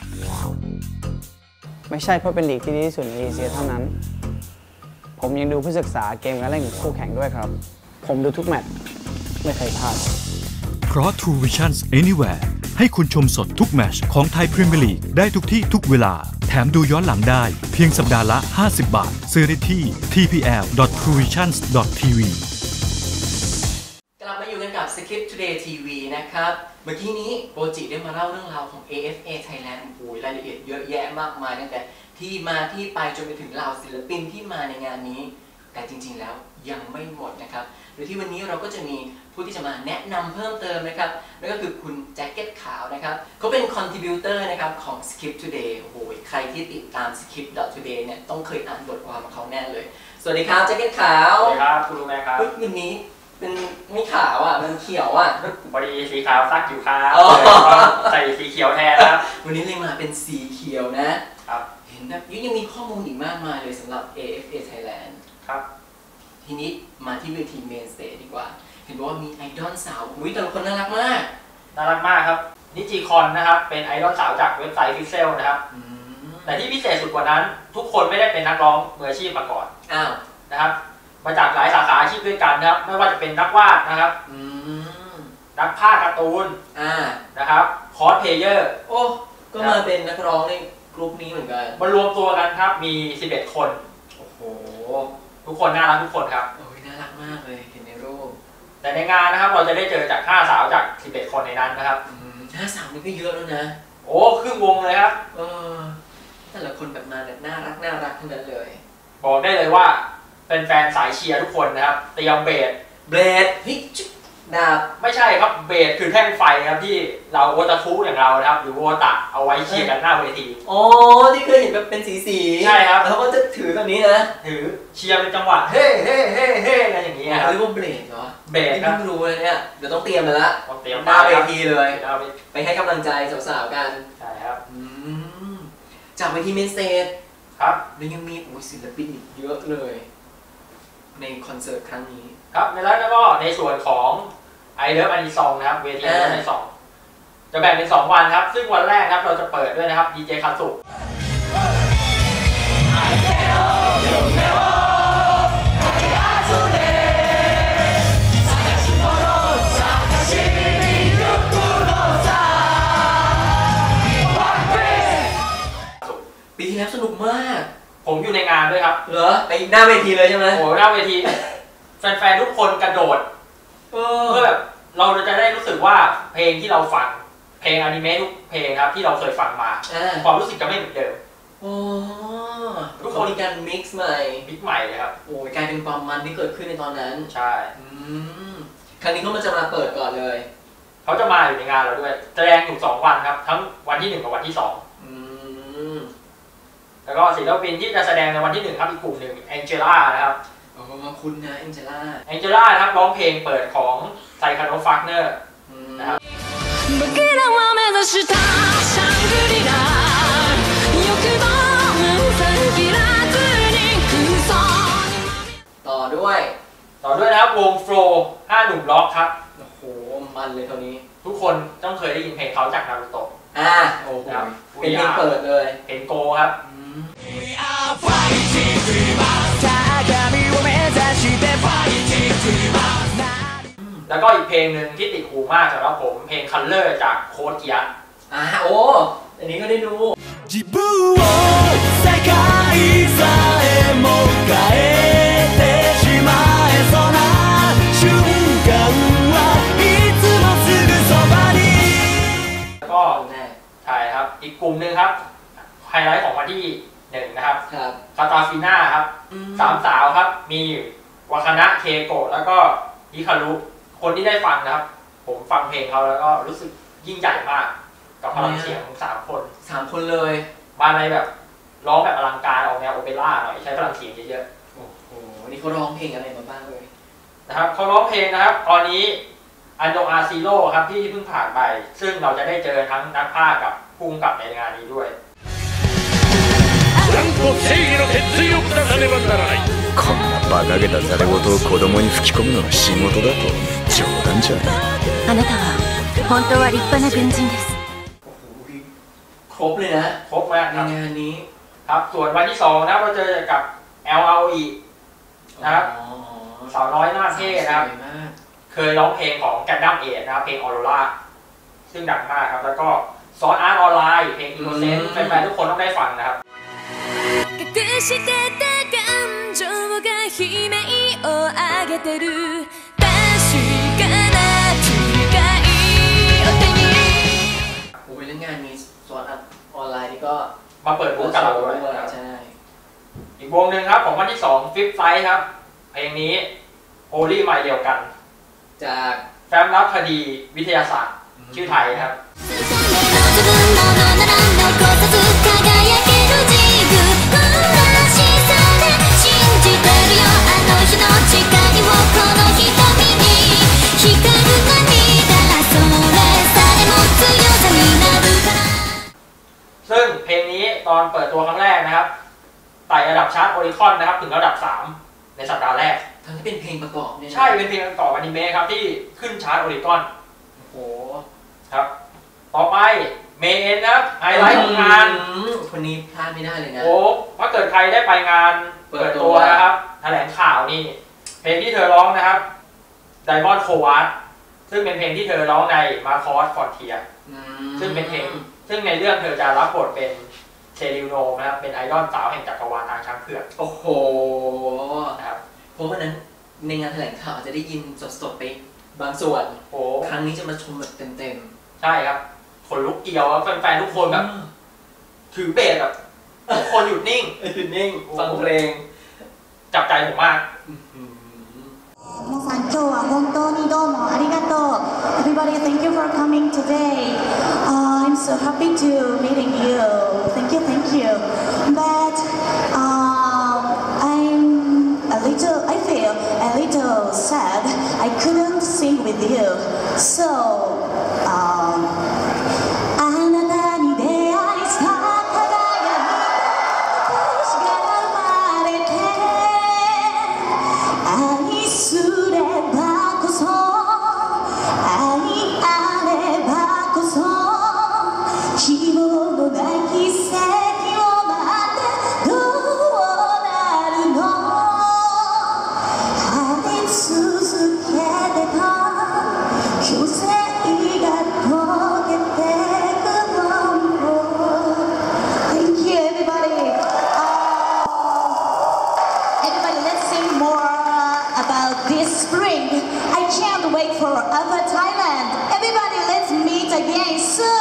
Speaker 8: ไม่ใช่เพราะเป็นลีกที่ดีที่สุดในเอเชียเท่านั้นผมยังดูเพื่อศึกษาเกมการเล่นของคู่แข่งด้วยครับผมดูทุกแมตช์ไม่เคยพลาด
Speaker 6: เพราะ True Vision Anywhere ให้คุณชมสดทุกแมตช์ของไทยพรีเมียร์ลีกได้ทุกที่ทุกเวลาแถมดูย้อนหลังได้เพียงสัปดาห์ละห้าสิบบาทซื้อได้ที่ ที พี แอล ดอท ทรูวิชั่น ดอท ที วี
Speaker 2: กลับมาอยู่กันกับ Script Today ที วี นะครับเมื่อกี้นี้โปรจิได้มาเล่าเรื่องราวของ เอ เอฟ เอ Thailand โอ้ยรายละเอียดเยอะแยะมากมายตั้งแต่ที่มาที่ไปจนไปถึงเหล่าศิลปินที่มาในงานนี้แต่จริงๆแล้วยังไม่หมดนะครับโดยที่วันนี้เราก็จะมีผู้ที่จะมาแนะนำเพิ่มเติมนะครับนั่นก็คือคุณแจ็คเก็ตขาวนะครับเขาเป็น contributor นะครับของ Script Today โอ้โหใครที่ติดตาม Script Today เนี่ยต้องเคยอ่านบทความของเขาแน่เลยสวัสดีครับแจ็คเก็ตขาว
Speaker 9: สวัสดีครับคุณลุงแม่ครับ
Speaker 2: วันนี้เป็นไม่ขาวอ่ะมันเขียวอ่ะ
Speaker 9: พอดีสีขาวซักอยู่ครับใส่สีเขียวแทนครับ
Speaker 2: วันนี้เลยมาเป็นสีเขียวนะครับเห็นแบบยังมีข้อมูลอีกมากมายเลยสำหรับ เอ เอฟ เอ Thailand
Speaker 9: ครับ
Speaker 2: ทีนี้มาที่เวทีเมนสเตจดีกว่าเห็นบอกว่ามีไอดอลสาวอุ้ยแต่ละคนน่ารักมาก
Speaker 9: น่ารักมากครับนิจิคอนนะครับเป็นไอดอลสาวจากเว็บไซต์พิกเซลนะครับแต่ที่พิเศษสุดกว่านั้นทุกคนไม่ได้เป็นนักร้องมืออาชีพมาก่อน
Speaker 2: อ้าว
Speaker 9: นะครับมาจากหลายสาขาอาชีพด้วยกันครับไม่ว่าจะเป็นนักวาดนะครับนักภาคการ์ตูนนะครับคอสเพลเยอร์
Speaker 2: โอ้ก็มาเป็นนักร้องในกลุ่มนี้เหมือนกัน
Speaker 9: มารวมตัวกันครับมีสิบเอ็ดคน
Speaker 2: โอ้โห
Speaker 9: ทุกคนน่ารักทุกคนครับ
Speaker 2: โอ้ยน่ารักมากเลยเห็นในรูป
Speaker 9: แต่ในงานนะครับเราจะได้เจอจากห้าสาวจากสิบเอ็ดคนในนั้นนะครับ
Speaker 2: ห้าสาวนี่ก็เยอะแล้วนะ
Speaker 9: โอ้ครึ่งวงเลยครับ
Speaker 2: เออแต่ละคนแบบมาแบบน่ารักน่ารักทั้งนั้นเลย
Speaker 9: บอกได้เลยว่าเป็นแฟนสายเชียร์ทุกคนนะครับเตรียมเบส
Speaker 2: เบสฮิดาบ
Speaker 9: ไม่ใช่ครับเบสคือแท่งไฟครับที่เราโอตาคุอย่างเรานะครับหรือโอตะเอาไว้เชียร์กันหน้าเวที
Speaker 2: อ๋อที่เคยเห็นแบบเป็นสีสี
Speaker 9: ใช่ครับ
Speaker 2: แล้วก็จะถือแบบนี้นะ
Speaker 9: ถือเชียร์เป็นจังหวะเฮ้เฮ้เฮ้เฮ้อะไรอย่างเงี้ย
Speaker 2: เรียกว่าเบสเหรอ
Speaker 9: เบส
Speaker 2: ครับไม่รู้เลยเนี่ยเดี๋ยวต้องเตรียมเลยละ
Speaker 9: เตรียม
Speaker 2: หน้าเวทีเลยไปให้กำลังใจสาวๆกัน
Speaker 9: ใช่ครับ
Speaker 2: จากเวทีเมนสเตจ
Speaker 9: ครับ
Speaker 2: แล้วยังมีศิลปินอีกเยอะเลยในคอนเสิร์ตครั้งนี้
Speaker 9: ครับในแล้วก็ในส่วนของไอเลิฟอันดีซองนะครับเวทีอันดีซองจะแบ่งเป็นสองวันครับซึ่งวันแรกครับเราจะเปิดด้วยนะครับดีเจคาสุผมอยู่ในงานด้วยครับ
Speaker 2: เหรอไปหน้าเวทีเลยใช่ไหม
Speaker 9: โอ้หน้าเวทีแฟนๆทุกคนกระโดดเพื่อแบบเราจะได้รู้สึกว่าเพลงที่เราฟังเพลงอนิเมะทุกเพลงครับที่เราเคยฟังมาความรู้สึกจะไม่เหมือนเดิม
Speaker 2: โอ้ทุกคนมีการมิกซ์ใหม่
Speaker 9: มิกซ์ใหม่เลยครับ
Speaker 2: โอ้ยกลายเป็นความมันที่เกิดขึ้นในตอนนั้น
Speaker 9: ใช่
Speaker 2: ครั้งนี้เขามันจะมาเปิดก่อนเลย
Speaker 9: เขาจะมาอยู่ในงานเราด้วยแสดงอยู่สองวันครับทั้งวันที่หนึ่งกับวันที่สองแล้วก็ศิลปินที่จะแสดงในวันที่หนึ่งครับอีกกลุ่มหนึ่งแองเจล่านะครับ
Speaker 2: อ๋อคุณนะแองเจล่า
Speaker 9: แองเจล่าครับร้องเพลงเปิดของไซคาโนฟักเนอร์นะครับ
Speaker 2: ต่อด้วย
Speaker 9: ต่อด้วยนะครับวงโฟร์ห้าหนุ่มล็อกครับ
Speaker 2: โอ้โหมันเลยเท่านี้
Speaker 9: ทุกคนต้องเคยได้ยินเพลงเขาจากนารูโตะ
Speaker 2: อ่าโอ้โหเป็นเพลงเปิดเลย
Speaker 9: เพลงโกครับแล้วก็อีกเพลงหนึ่งที่ติดหูมากสำหรับผมเพลง Color จากโค้ดเกียร์
Speaker 2: อ่าโอ้อันนี้ก็ได้ดู
Speaker 9: ก็ใช่ครับอีกกลุ่มหนึ่งครับไฮไลท์ของวันที่หนึ่งนะครับคาตาฟิน่าครับสามสาวครับมีวาคานะเคโกะแล้วก็ฮิคารุคนที่ได้ฟังนะครับผมฟังเพลงเขาแล้วก็รู้สึกยิ่งใหญ่มากกับพลังเสียงของสามคน
Speaker 2: สามคนเลย
Speaker 9: มาอะไรแบบร้องแบบอลังการออกแนวโอเปร่าหน่อยใช้พลังเสียงเยอะ
Speaker 2: ๆโอ้โหนี่เขาร้องเพลงอะไรมาบ้างเลย
Speaker 9: นะครับเขาร้องเพลงนะครับตอนนี้อันโดอาซีโร่ครับที่เพิ่งผ่านไปซึ่งเราจะได้เจอทั้งนักพากย์กับผู้กำกับในงานนี้ด้วย
Speaker 10: こんな馬鹿げたざれ言を子供に吹き込むのが仕事だと冗談じゃない
Speaker 5: あなたは本当は立派な軍人です
Speaker 2: ครบเลยนะ
Speaker 9: ครบมาก
Speaker 2: ในงานนี้
Speaker 9: ครับส่วนวันที่สองนะเราเจอกับ แอล อาร์ โอ อี นะครับสาวน้อยหน้าเท่นะครับเคยร้องเพลงของแกนดัมเอทนะครับเพลงออโรราซึ่งดังมากครับแล้วก็ซอสอาร์ตออนไลน์เพลงอินโนเซนต์แฟนๆทุกคนต้องได้ฟังนะครับ
Speaker 2: โอ้ยเรื่องงานนี้ซอสอาร์ตออนไลน์นี่ก็
Speaker 9: มาเปิดบูธกับเราด้วย
Speaker 2: ใช่
Speaker 9: อีกวงหนึ่งครับของวันที่สองฟิฟไฟท์ครับเพลงนี้โอลี่ไมล์เดียวกัน
Speaker 2: จาก
Speaker 9: แฟ้มลับคดีวิทยาศาสตร์ชื่อไทยครับซึ่งเพลงนี้ตอนเปิดตัวครั้งแรกนะครับไต่ระดับชาร์ตโอริคอนนะครับถึงระดับสามในสัปดาห์แรก
Speaker 2: ทั้งที่เป็นเพลงประกอบเนี่ย
Speaker 9: ใช่เป็นเพลงประกอบอนิเมะครับที่ขึ้นชาร์ตโอริคอน
Speaker 2: โอ้โห
Speaker 9: ครับต่อไปเมเอ็นนะครับไฮไลท์ของงาน
Speaker 2: คนนี้พลาดไม่ได้เลยนะ
Speaker 9: โอ้ถ้าเกิดใครได้ไปงานเปิดตัวนะครับแถลงข่าวนี่เพลงที่เธอร้องนะครับ Diamond Coward ซึ่งเป็นเพลงที่เธอร้องใน Marcos Frontier ซึ่งเป็นเพลงซึ่งในเรื่องเธอจะรับบทเป็นเชลิโนนะครับเป็นไอดอลสาวแห่งจักรวาลทางช้างเผือก
Speaker 2: โอ้โหนะครับเพราะวันนั้นในงานแถลงข่าวจะได้ยินสดๆไปบางส่วน
Speaker 9: โอ้
Speaker 2: ครั้งนี้จะมาชมแบบเต็ม
Speaker 9: ๆใช่ครับคนลุกเกี่ยวแฟนๆทุกคนแบบถือเบสแบบทุกคนหยุดนิ่ง
Speaker 2: หยุดนิ่งฟังเพลง
Speaker 9: จับใจผมมาก
Speaker 11: 皆さん今日は本当にどうもありがとう Everybody thank you for coming today uh, I'm so happy to meeting you Thank you thank you But um, I'm a little I feel a little sad I couldn't sing with you So um, あなたに出会いさ輝いた私が生まれて愛すればこそ愛あればこそ希望のない奇跡を待ってどうなるの晴れ続けてた旧世 Forever Thailand everybody let's meet again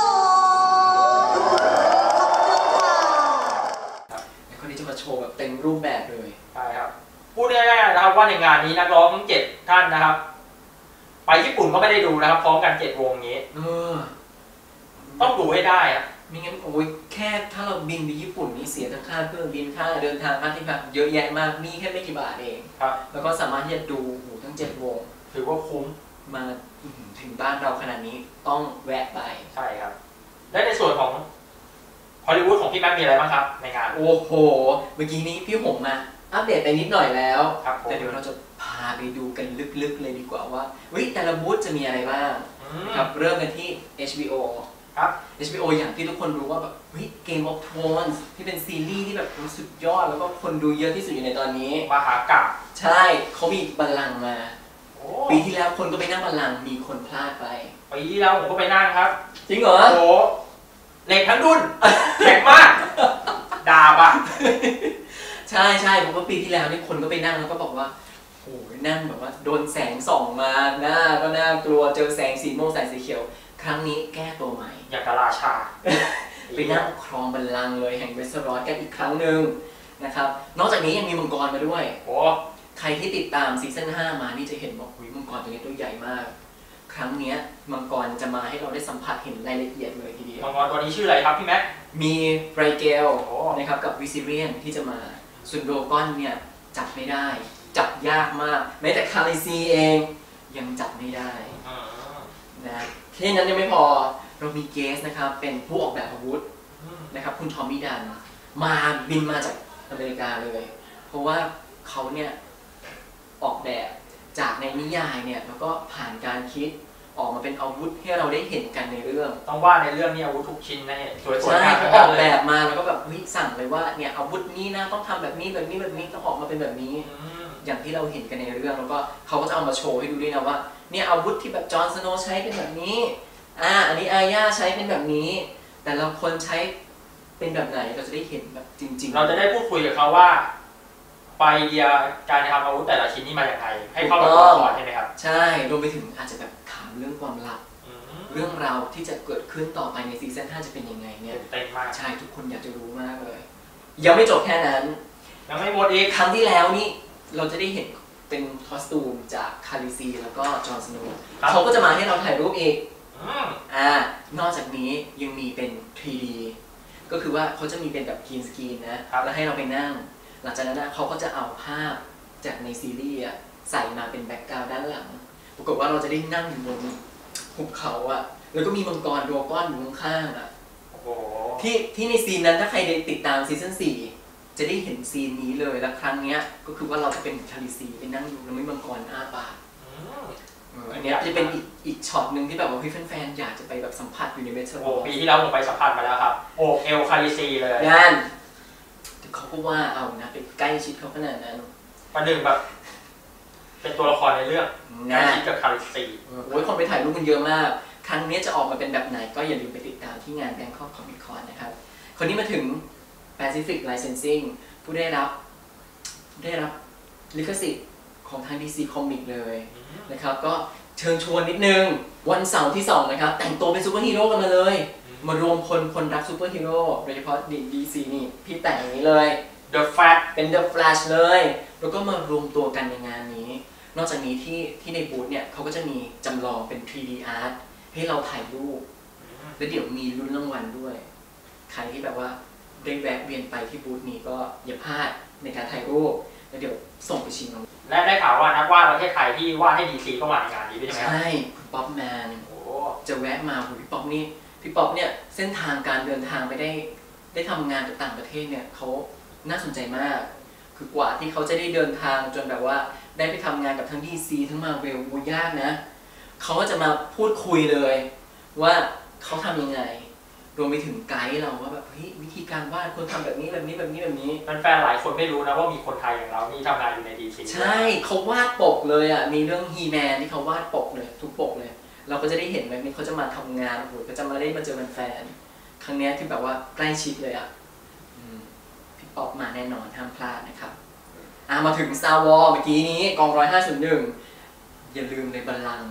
Speaker 11: soon ขอบคุณค่ะ
Speaker 2: คนนี้จะมาโชว์แบบเต็มรูปแบบเลย
Speaker 9: ใช่ครับพูดง่ายๆนะครับว่าในงานนี้นักร้องทั้งเจ็ดท่านนะครับไปญี่ปุ่นก็ไม่ได้ดูนะครับพร้อมกันเจ็ดวงนี้
Speaker 2: เออ
Speaker 9: ต้องดูให้ได้อะ
Speaker 2: ไม่งั้นโอ้ยแค่ถ้าเราบินไปญี่ปุ่นนี่เสียทั้งค่าเครื่องบินค่าเดินทางค่าที่พักเยอะแยะมากนี่แค่ไม่กี่บาทเอง
Speaker 9: ครับ
Speaker 2: แล้วก็สามารถที่จะดูหูทั้งเจ็ดวง
Speaker 9: ถือว่าคุ้ม
Speaker 2: มาถึงบ้านเราขนาดนี้ต้องแวะไป
Speaker 9: ใช่ครับและในส่วนของฮอลลีวูดของพี่แม็กมีอะไรบ้างครับในงาน
Speaker 2: โอ้โหเมื่อกี้นี้พี่หงมาอัปเดตไปนิดหน่อยแล้วแต่เดี๋ยวเราจะพาไปดูกันลึกๆเลยดีกว่าว่าวิแต่ละบูธจะมีอะไรบ้างครับเริ่มกันที่ เอช บี โอ
Speaker 9: ครับ
Speaker 2: เอช บี โอ อย่างที่ทุกคนรู้ว่าแบบเฮ้ย Game of Thrones ที่เป็นซีรีส์ที่แบบสุดยอดแล้วก็คนดูเยอะที่สุดอยู่ในตอนนี้
Speaker 9: มหากาพย์
Speaker 2: ใช่เขามีบัลลังก์มาปีที่แล้วคนก็ไปนั่งบัลลังก์มีคนพลาดไป
Speaker 9: ปีที่แล้วผมก็ไปนั่งครับ
Speaker 2: จริงเหรอ
Speaker 9: โอ้เหล็กทั้งดุนแข็งมากดาบอ่ะ
Speaker 2: ใช่ใช่ผมว่าปีที่แล้วนี่คนก็ไปนั่งแล้วก็บอกว่าโอ้ยนั่งแบบว่าโดนแสงส่องมาหน้าก็น่ากลัวเจอแสงสีม่วงแสงสีเขียวครั้งนี้แก้ตัวใหม่
Speaker 9: อย่างกะราชา
Speaker 2: ไปนั่งครองบัลลังก์เลยแห่งเวสเทอรอสกันอีกครั้งหนึ่งนะครับนอกจากนี้ยังมีมังกรมาด้วย
Speaker 9: โอ้
Speaker 2: ใครที่ติดตามซีซั่นห้ามานี่จะเห็นบอกมังกรตัวนี้ตัวใหญ่มากครั้งนี้มังกรจะมาให้เราได้สัมผัสเห็นรายละเอียดเลยทีเดียว
Speaker 9: มังกรตัวนี้ชื่ออะไรครับพี่แม็ก
Speaker 2: มีไรเกลนะครับกับวิซิเรียนที่จะมาส่วนโดกอนเนี่ยจับไม่ได้จับยากมากแม้แต่คาลิซีเองยังจับไม่ได้นะแค่นั้นยังไม่พอเรามีเกสนะครับเป็นผู้ออกแบบอาวุธนะครับคุณทอมมี่ดันมาบินมาจากอเมริกาเลยเพราะว่าเขาเนี่ยออกแบบจากในนิยายเนี่ยแล้วก็ผ่านการคิดออกมาเป็นอาวุธให้เราได้เห็นกันในเรื่อง
Speaker 9: ต้องว่าในเรื่องนี้อาวุธทุกชิ้นนะเนี่ยสวย
Speaker 2: ๆงามออกแบบมาแล้วก็แบบวิสั่งเลยว่าเนี่ยอาวุธนี้นะต้องทำแบบนี้แบบนี้แบบนี้ต้องออกมาเป็นแบบนี้อย่างที่เราเห็นกันในเรื่องแล้วก็เขาก็จะเอามาโชว์ให้ดูด้วยนะว่าเนี่ยอาวุธที่แบบจอห์นสโนว์ใช้เป็นแบบนี้อ่าอันนี้อาญาใช้เป็นแบบนี้แต่เราคนใช้เป็นแบบไหนเราจะได้เห็นแบบจริงๆ
Speaker 9: เราจะได้พูดคุยกับเขาว่าไอเดียการทำอาวุธแต่ละชิ้นนี่มาอย่างไรให้เข้ากับตัวละครใช่ไหมครับ
Speaker 2: ใช่รวมไปถึงอาจจะแบบถามเรื่องความลับเรื่องราวที่จะเกิดขึ้นต่อไปในซีซั่นห้าจะเป็นยังไงเนี่ย
Speaker 9: เต็มมาก
Speaker 2: ใช่ทุกคนอยากจะรู้มากเลยยังไม่จบแค่นั้น
Speaker 9: ยังไม่หมดอีก
Speaker 2: ครั้งที่แล้วนี่เราจะได้เห็นเป็นคอสตูมจากคาลิซีแล้วก็จอห์นสโนว์เขาก็จะมาให้เราถ่ายรูปอีกอ่านอกจากนี้ยังมีเป็น ทรี ดี ก็คือว่าเขาจะมีเป็นแบบกรีนสกรีนนะแล้วให้เราไปนั่งหลังจากนั้นเขาก็จะเอาภาพจากในซีรีส์ใส่มาเป็นแบ็คกราวด์ด้านหลังปรากฏว่าเราจะได้นั่งอยู่บนภูเขาอ่ะแล้วก็มีมังกรดราก้อนอยู่ข้างๆอ่ะที่ที่ในซีนนั้นถ้าใครได้ติดตามซีซั่นสี่จะได้เห็นซีนนี้เลยแล้วครั้งนี้ก็คือว่าเราจะเป็นคาลิซีไปนั่งอยู่แล้วมีมังกรอ้าปากอันนี้จะเป็นอีกอีกช็อตหนึ่งที่แบบว่าพี่แฟนๆอยากจะไปแบบสัมผัสอยู่ในเวสเทอร์โร
Speaker 9: ปีที่แล้วผมไปสัมผัสมาแล้วครับโอ้เอลคาลิซีเลย
Speaker 2: นั่นเขาก็ว่าเอานะไปใกล้ชิดเขาขนาดนั้น
Speaker 9: ประหนึ่งแบบเป็นตัวละครในเรื่องใกล้ชิดกับคาลิซี
Speaker 2: โอ้ยคนไปถ่ายรูปกันเยอะมากครั้งนี้จะออกมาเป็นแบบไหนก็อย่าลืมไปติดตามที่งาน Bangkok Comic Con นะครับคนนี้มาถึง Pacific Licensing ผู้ได้รับได้รับลิขสิทธิ์ของทาง ดี ซี Comic เลยนะครับก็เชิญชวนนิดนึงวันเสาร์ที่สองนะครับแต่งตัวเป็นซูเปอร์ฮีโร่กันมาเลยมารวมคนคนรักซูเปอร์ฮีโร่โดยเฉพาะ ดี ซี นี่พี่แต่งอย่างนี้เลย
Speaker 9: The Flash
Speaker 2: เป็น The Flash เลยแล้วก็มารวมตัวกันในงานนี้นอกจากนี้ที่ที่ในบูธเนี่ยเขาก็จะมีจำลองเป็น ทรี ดี Art ให้เราถ่ายรูปและเดี๋ยวมีลุ้นรางวัลด้วยใครที่แบบว่าได้แวะเวียนไปที่บูธนี้ก็อย่าพลาดในการถ่ายรูปแล้วเดี๋ยวส่งไปชิงรางวัล
Speaker 9: และได้ข่าวว่านักวาดประเทศไทยที่วาดให้ ดี ซี ก็มาในงานนี้ด้วยใช่ไหมครับ
Speaker 2: ใช่คุณป๊อปแมนจะแวะมาพี่ป๊อปนี่พี่ป๊อปเนี่ยเส้นทางการเดินทางไปได้ได้ทำงานกับต่างประเทศเนี่ยเขาน่าสนใจมากคือกว่าที่เขาจะได้เดินทางจนแบบว่าได้ไปทำงานกับทั้ง ดี ซี ทั้ง Marvel โหยากนะเขาก็จะมาพูดคุยเลยว่าเขาทำยังไงรวมไปถึงไกด์เราว่าแบบเฮ้ยวิธีการวาดคนทำแบบนี้แบบนี้แบบนี้แบบนี้
Speaker 9: แฟนๆหลายคนไม่รู้นะว่ามีคนไทยอย่างเรานี่ทำงานอยู่ใน ดี ซี
Speaker 2: ใช่เขาวาดปกเลยอ่ะมีเรื่อง He-Man ที่เขาวาดปกเลยทุกปกเลยเราก็จะได้เห็นแบบนี้เขาจะมาทำงานโอ้โหก็จะมาได้มาเจอแฟนๆครั้งนี้ที่แบบว่าใกล้ชิดเลยอ่ะพี่ป๊อปมาแน่นอนห้ามพลาดนะครับอ่ะมาถึง Star Wars เมื่อกี้นี้กองร้อยห้าศูนย์หนึ่งอย่าลืมในบัลลังก์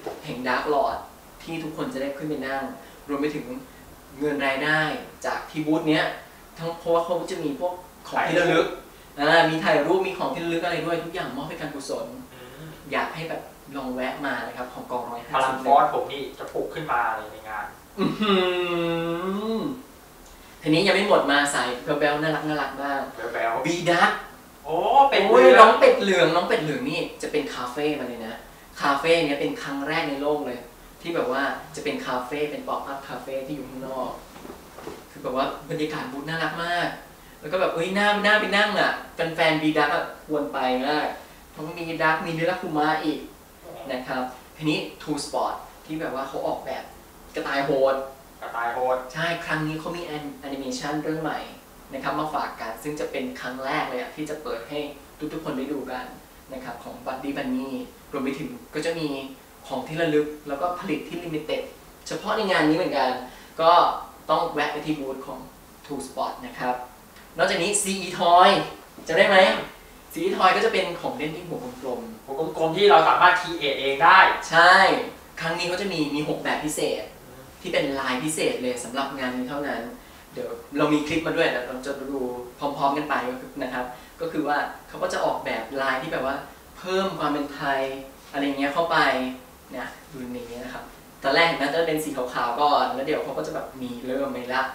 Speaker 2: แห่งดาร์กลอร์ดที่ทุกคนจะได้ขึ้นไปนั่งรวมไปถึงเงินรายได้จากที่บูธเนี้ยทั้งเพราะว่าเขาจะมีพวกของที่ระลึกมีถ่ายรูปมีของที่ระลึกอะไรด้วยทุกอย่างมอบให้การกุศลอยากให้แบบลองแวะมานะครับของกองร้อยห้าสิบพลังฟอสผมนี่จะปลุกขึ้นมาเลยในงานทีนี้ยังไม่หมดมาใส่เบลเบลน่ารักน่ารักมากเบลเบลบีดักโอ้เป็นน้องเป็ดเหลืองน้องเป็ดเหลืองนี่จะเป็นคาเฟ่มาเลยนะคาเฟ่เนี้ยเป็นครั้งแรกในโลกเลยที่แบบว่าจะเป็นคาเฟ่เป็นป๊อปอัพคาเฟ่ที่อยู่ข้างนอกคือแบบว่าบรรยากาศบูธน่ารักมากแล้วก็แบบเอ้ยน่าน่าไปนั่งอ่ะแฟนๆบีดักควรไปมากทั้งมีดักมีเดลักคูมาอีกนะครับทีนี้ ทู สปอร์ต ที่แบบว่าเขาออกแบบกระต่ายโหดกระต่ายโหดใช่ครั้งนี้เขามีแอนิเมชันเรื่องใหม่นะครับมาฝากกันซึ่งจะเป็นครั้งแรกเลยที่จะเปิดให้ทุกๆคนได้ดูกันนะครับของบัดดี้บันนี่รวมไปถึงก็จะมีของที่ระลึกแล้วก็ผลิตที่ลิมิเต็ดเฉพาะในงานนี้เหมือนกันก็ต้องแวะไปที่บูธของ ทู สปอร์ต นะครับนอกจากนี้ ซี อี Toy จะได้ไหม ซี อี Toy ก็จะเป็นของเล่นที่หัวกลมๆหัวกลมๆที่เราสามารถครีเอทเองได้ใช่ครั้งนี้เขาจะมีมีหกแบบพิเศษที่เป็นลายพิเศษเลยสำหรับงานนี้เท่านั้นเดี๋ยวเรามีคลิปมาด้วยแล้วเราจะดูพร้อมๆกันไปนะครับก็คือว่าเขาก็จะออกแบบลายที่แบบว่าเพิ่มความเป็นไทยอะไรเงี้ยเข้าไปเนี่ยดูนี้นะครับตอนแรกนะจะเป็นสีขาวๆก่อนแล้วเดี๋ยวเขาก็จะแบบมีเริ่มไปละ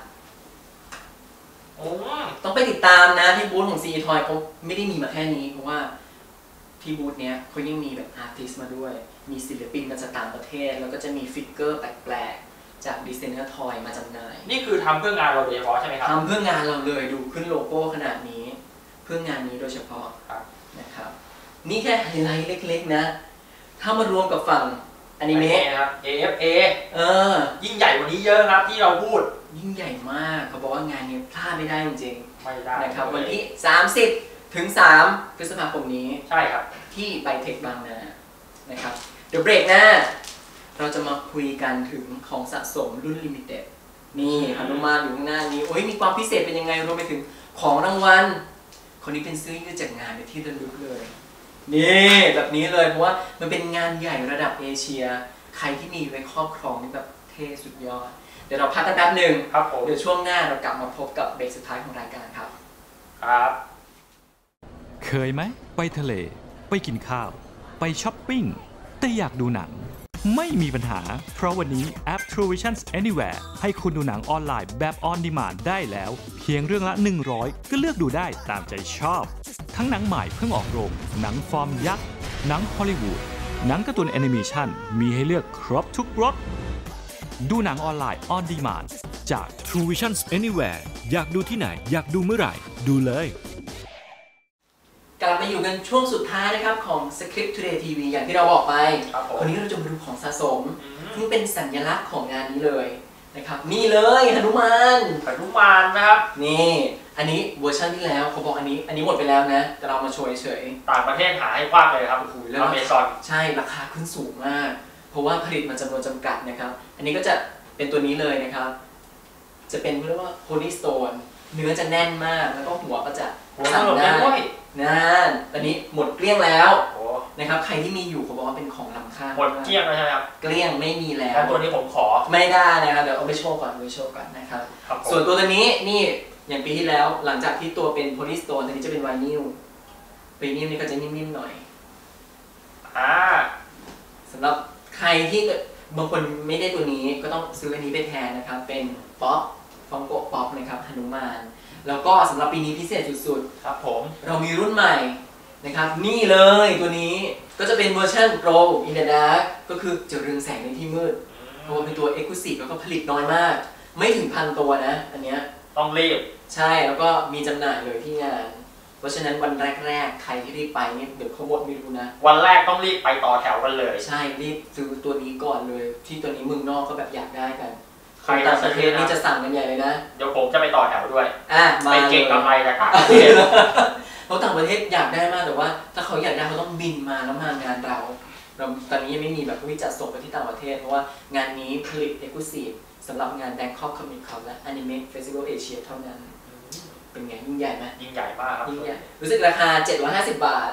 Speaker 2: ต้องไปติดตามนะที่บูธของ ซี อี Toy เขาไม่ได้มีมาแค่นี้เพราะว่าที่บูธเนี้ยเขายังมีแบบอาร์ติสต์มาด้วยมีศิลปินมาจากต่างประเทศแล้วก็จะมีฟิกเกอร์แปลกๆจากดีไซเนอร์ทอยมาจำหน่ายนี่คือทำเพื่องานเราโดยเฉพาะใช่ไหมครับทำเพื่องานเราเลยดูขึ้นโลโก้ขนาดนี้เพื่องานนี้โดยเฉพาะนะครับนี่แค่ไฮไลท์เล็กๆนะถ้ามารวมกับฝั่งอนิเมะครับ เอ เอฟ เอ เออยิ่งใหญ่กว่านี้เยอะครับที่เราพูดยิ่งใหญ่มากเขาบอกว่างานนี้พลาดไม่ได้จริงๆไม่ได้นะครับวันที่สามสิบถึงสามพฤษภาคมนี้ใช่ครับที่ไบเทคบางนานะครับเดี๋ยวเบรกหน้าเราจะมาคุยกันถึงของสะสมรุ่นลิมิเต็ดนี่ฮนุมานอยู่ข้างหน้านี้โอ้ยมีความพิเศษเป็นยังไงรวมไปถึงของรางวัลคนนี้เป็นซื้อยืดจากงานในที่ระลึกเลยนี่แบบนี้เลยเพราะว่ามันเป็นงานใหญ่ระดับเอเชียใครที่มีไว้ครอบครองนี่แบบเท่สุดยอดเดี๋ยวเราพักกันแป๊บหนึ่งครับผมเดี๋ยวช่วงหน้าเรากลับมาพบกับเบรกสุดท้ายของรายการครับครับ
Speaker 6: เคยไหมไปทะเลไปกินข้าวไปช้อปปิ้งแต่อยากดูหนังไม่มีปัญหาเพราะวันนี้แอป True Vision Anywhere ให้คุณดูหนังออนไลน์แบบ On Demand ได้แล้วเพียงเรื่องละหนึ่งร้อยก็เลือกดูได้ตามใจชอบทั้งหนังใหม่เพิ่งออกโรงหนังฟอร์มยักษ์หนังฮอลลีวูดหนังการ์ตูนแอนิเมชันมีให้เลือกครบทุกรสดูหนังออนไลน์ On Demand จาก True Vision Anywhere อยากดูที่ไหนอยากดูเมื่อไหร่ดูเลย
Speaker 2: กลับมาอยู่กันช่วงสุดท้ายนะครับของ Script Today ที วี อย่างที่เราบอกไปวันนี้เราจะมาดูของสะสมซึ่งเป็นสัญลักษณ์ของงานนี้เลยนะครับนี่เลยหนุมานหนุมานนะครับนี่อันนี้เวอร์ชันที่แล้วเขาบอกอันนี้อันนี้หมดไปแล้วนะแต่เรามาโชว์เฉยต่างประเทศหาให้กว้างเลยครับโอ้โหแล้วอเมซอนใช่ราคาขึ้นสูงมากเพราะว่าผลิตมาจำนวนจำกัดนะครับอันนี้ก็จะเป็นตัวนี้เลยนะครับจะเป็นเรียกว่าโพลีสโตนเนื้อจะแน่นมากแล้วก็หัวก็จะสั่นได้นั่นตอนนี้หมดเกลี้ยงแล้วนะครับใครที่มีอยู่เขาบอกว่าเป็นของล้ำค่าหมดเกลี้ยงแล้วใช่ไหมครับเกลี้ยงไม่มีแล้วตัวนี้ผมขอไม่ได้นะครับเดี๋ยวเอาไปโชว์ก่อนเอาไปโชว์ก่อนนะครับส่วนตัวตัวนี้นี่อย่างปีที่แล้วหลังจากที่ตัวเป็นโพลีสโตนตัวนี้จะเป็นไวนิลไวนิลนี่ก็จะนิ่มๆหน่อยอ่าสำหรับใครที่บางคนไม่ได้ตัวนี้ก็ต้องซื้ออันนี้ไปแทนนะครับเป็นป๊อปฟองโกป๊อปนะครับหนุมานแล้วก็สำหรับปีนี้พิเศษสุดๆครับผมเรามีรุ่นใหม่นะครับนี่เลยตัวนี้ก็จะเป็นเวอร์ชัน Pro in the Dark ก็คือจะเรืองแสงในที่มืดเพราะว่าเป็นตัว Exclusive แล้วก็ผลิตน้อยมากไม่ถึงพันตัวนะอันเนี้ยต้องรีบใช่แล้วก็มีจำหน่ายเลยที่งานเพราะฉะนั้นวันแรกๆใครที่รีบไปเนี่ยเดี๋ยวเขาหมดไม่รู้นะวันแรกต้องรีบไปต่อแถวกันเลยใช่รีบซื้อตัวนี้ก่อนเลยที่ตัวนี้เมืองนอกก็แบบอยากได้กันใครต่างประเทศนี่จะสั่งกันใหญ่เลยนะเดี๋ยวผมจะไปต่อแถวด้วยอ่ะไปเก่งกำไรจากต่างประเทศเพราะต่างประเทศอยากได้มากแต่ว่าถ้าเขาอยากได้เขาต้องบินมาแล้วมางานเราเราตอนนี้ยังไม่มีแบบวิจัดส่งไปที่ต่างประเทศเพราะว่างานนี้ผลิต Exclusive สำหรับงาน Bangkok Comic Con และ Anime Festival Asia เท่านั้นเป็นไงยิ่งใหญ่ไหมยิ่งใหญ่มากครับยิ่งใหญ่รู้สึกราคาเจ็ดร้อยห้าสิบบาท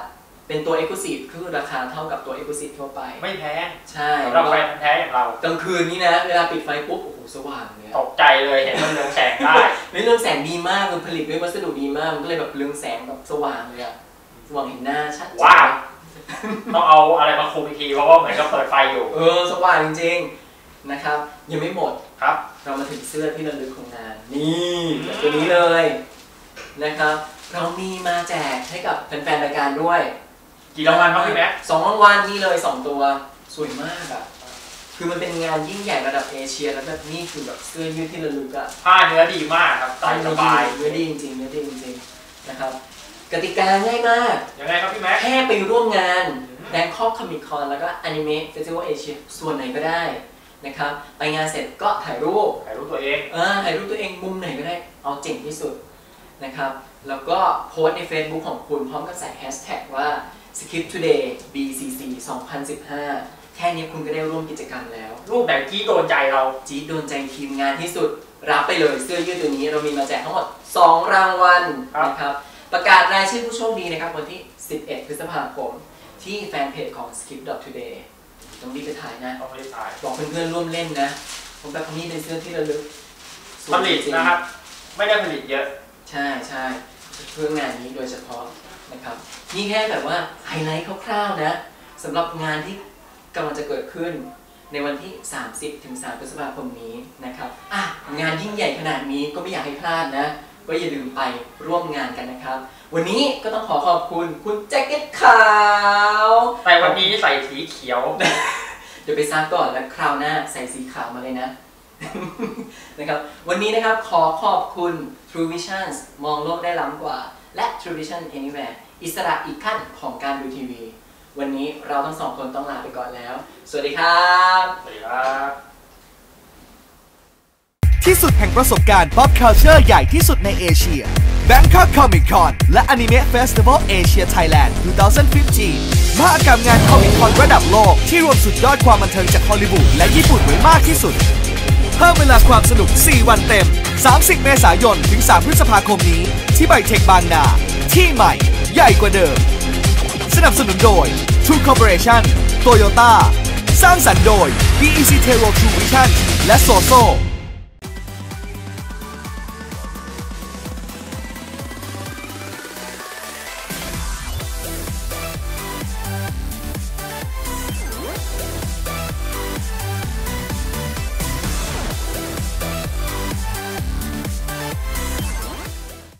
Speaker 2: เป็นตัว Exclusive คือราคาเท่ากับตัว Exclusive ทั่วไป
Speaker 9: ไม่แพง
Speaker 2: ใช่
Speaker 9: สำหรับแฟนแท้อย่างเรา
Speaker 2: กลางคืนนี้นะเวลาปิดไฟปุ๊บโอ้โหสว่างเลย
Speaker 9: ตกใจเลยเห็นมันเรืองแสงได้
Speaker 2: ไม่เรืองแสงดีมากมันผลิตด้วยวัสดุดีมากมันก็เลยแบบเรืองแสงแบบสว่างเลยอะสว่างเห็นหน้าชัด
Speaker 9: ว้าวต้องเอาอะไรมาคุมอีกทีเพราะว่าเหมือนกับเปิดไฟอยู่
Speaker 2: เออสว่างจริงๆนะครับยังไม่หมด
Speaker 9: ครับ
Speaker 2: เรามาถึงเสื้อที่ระลึกของงานนี่ตัวนี้เลยนะครับเรามีมาแจกให้กับแฟนๆรายการด้วย
Speaker 9: กี่รางวัลครับพี่แม็ก
Speaker 2: สองรางวัลนี่เลยสองตัวสวยมากอะคือมันเป็นงานยิ่งใหญ่ระดับเอเชียแล้วแบบนี่คือแบบเสื้อยืดที่ระลึกอะ
Speaker 9: ผ้าเนื้อดีมากครับใส่สบาย
Speaker 2: เนื้อดีจริงๆเนื้อดีจริงๆนะครับกติกาง่ายมาก
Speaker 9: ยังไงครับพี่แม็ก
Speaker 2: แค่ไปร่วมงาน Bangkok Comic Con แล้วก็ Anime Festival Asia ส่วนไหนก็ได้นะครับไปงานเสร็จก็ถ่ายรูป
Speaker 9: ถ่ายรูปตัวเอง
Speaker 2: เออถ่ายรูปตัวเองมุมไหนก็ได้เอาเจ๋งที่สุดนะครับแล้วก็โพสต์ใน Facebook ของคุณพร้อมกับใส่แฮชแท็กว่า Script Today บี ซี ซี สองพันสิบห้าแค่นี้คุณก็ได้ร่วมกิจกรรมแล้ว
Speaker 9: รูปไหนจี้โดนใจเรา
Speaker 2: จี้โดนใจทีมงานที่สุดรับไปเลยเสื้อยืดตัวนี้เรามีมาแจกทั้งหมดสองรางวัลนะครับประกาศรายชื่อผู้โชคดีนะครับวันที่สิบเอ็ดพฤษภาคมที่แฟนเพจของ Script Today ต้องรีบไปถ่ายนะ
Speaker 9: ต้องรีบถ่าย
Speaker 2: บอกเพื่อนๆร่วมเล่นนะผมแบบนี้เป็นเสื้อที่ระลึก
Speaker 9: ผลิตนะครับไม่ได้ผลิตเยอะ
Speaker 2: ใช่ใช่เพื่องานนี้โดยเฉพาะนะครับนี่แค่แบบว่าไฮไลท์คร่าวๆนะสำหรับงานที่กำลังจะเกิดขึ้นในวันที่สามสิบถึงสามพฤษภาคมนี้นะครับอ่ะงานยิ่งใหญ่ขนาดนี้ก็ไม่อยากให้พลาดนะก็อย่าลืมไปร่วมงานกันนะครับวันนี้ก็ต้องขอขอบคุณคุณแจ็คเก็ตขาว
Speaker 9: แต่วันนี้ใส่สีเขียว
Speaker 2: เดี๋ยวไปซักก่อนแล้วคราวหน้าใส่สีขาวมาเลยนะนะครับวันนี้นะครับขอขอบคุณ True Visions มองโลกได้ล้ำกว่าและ True Vision Anywhere อิสระอีกขั้นของการดูทีวีวันนี้เราทั้งสองคนต้องลาไปก่อนแล้วสวัสดีครับ
Speaker 9: สวัสดีครับ
Speaker 1: ที่สุดแห่งประสบการณ์ Pop Culture ใหญ่ที่สุดในเอเชีย Bangkok Comic Con และ Anime Festival Asia Thailand สองพันสิบห้ามหกรรมงาน Comic Con ระดับโลกที่รวมสุดยอดความบันเทิงจากฮอลลีวูดและญี่ปุ่นไว้มากที่สุดเพิ่มเวลาความสนุกสี่วันเต็มสามสิบเมษายนถึงสามพฤษภาคมนี้ที่ไบเทคบางนาที่ใหม่ใหญ่กว่าเดิมสนับสนุนโดย True Corporation Toyota สร้างสรรค์โดย บี อี ซี Tero True Vision และ Soso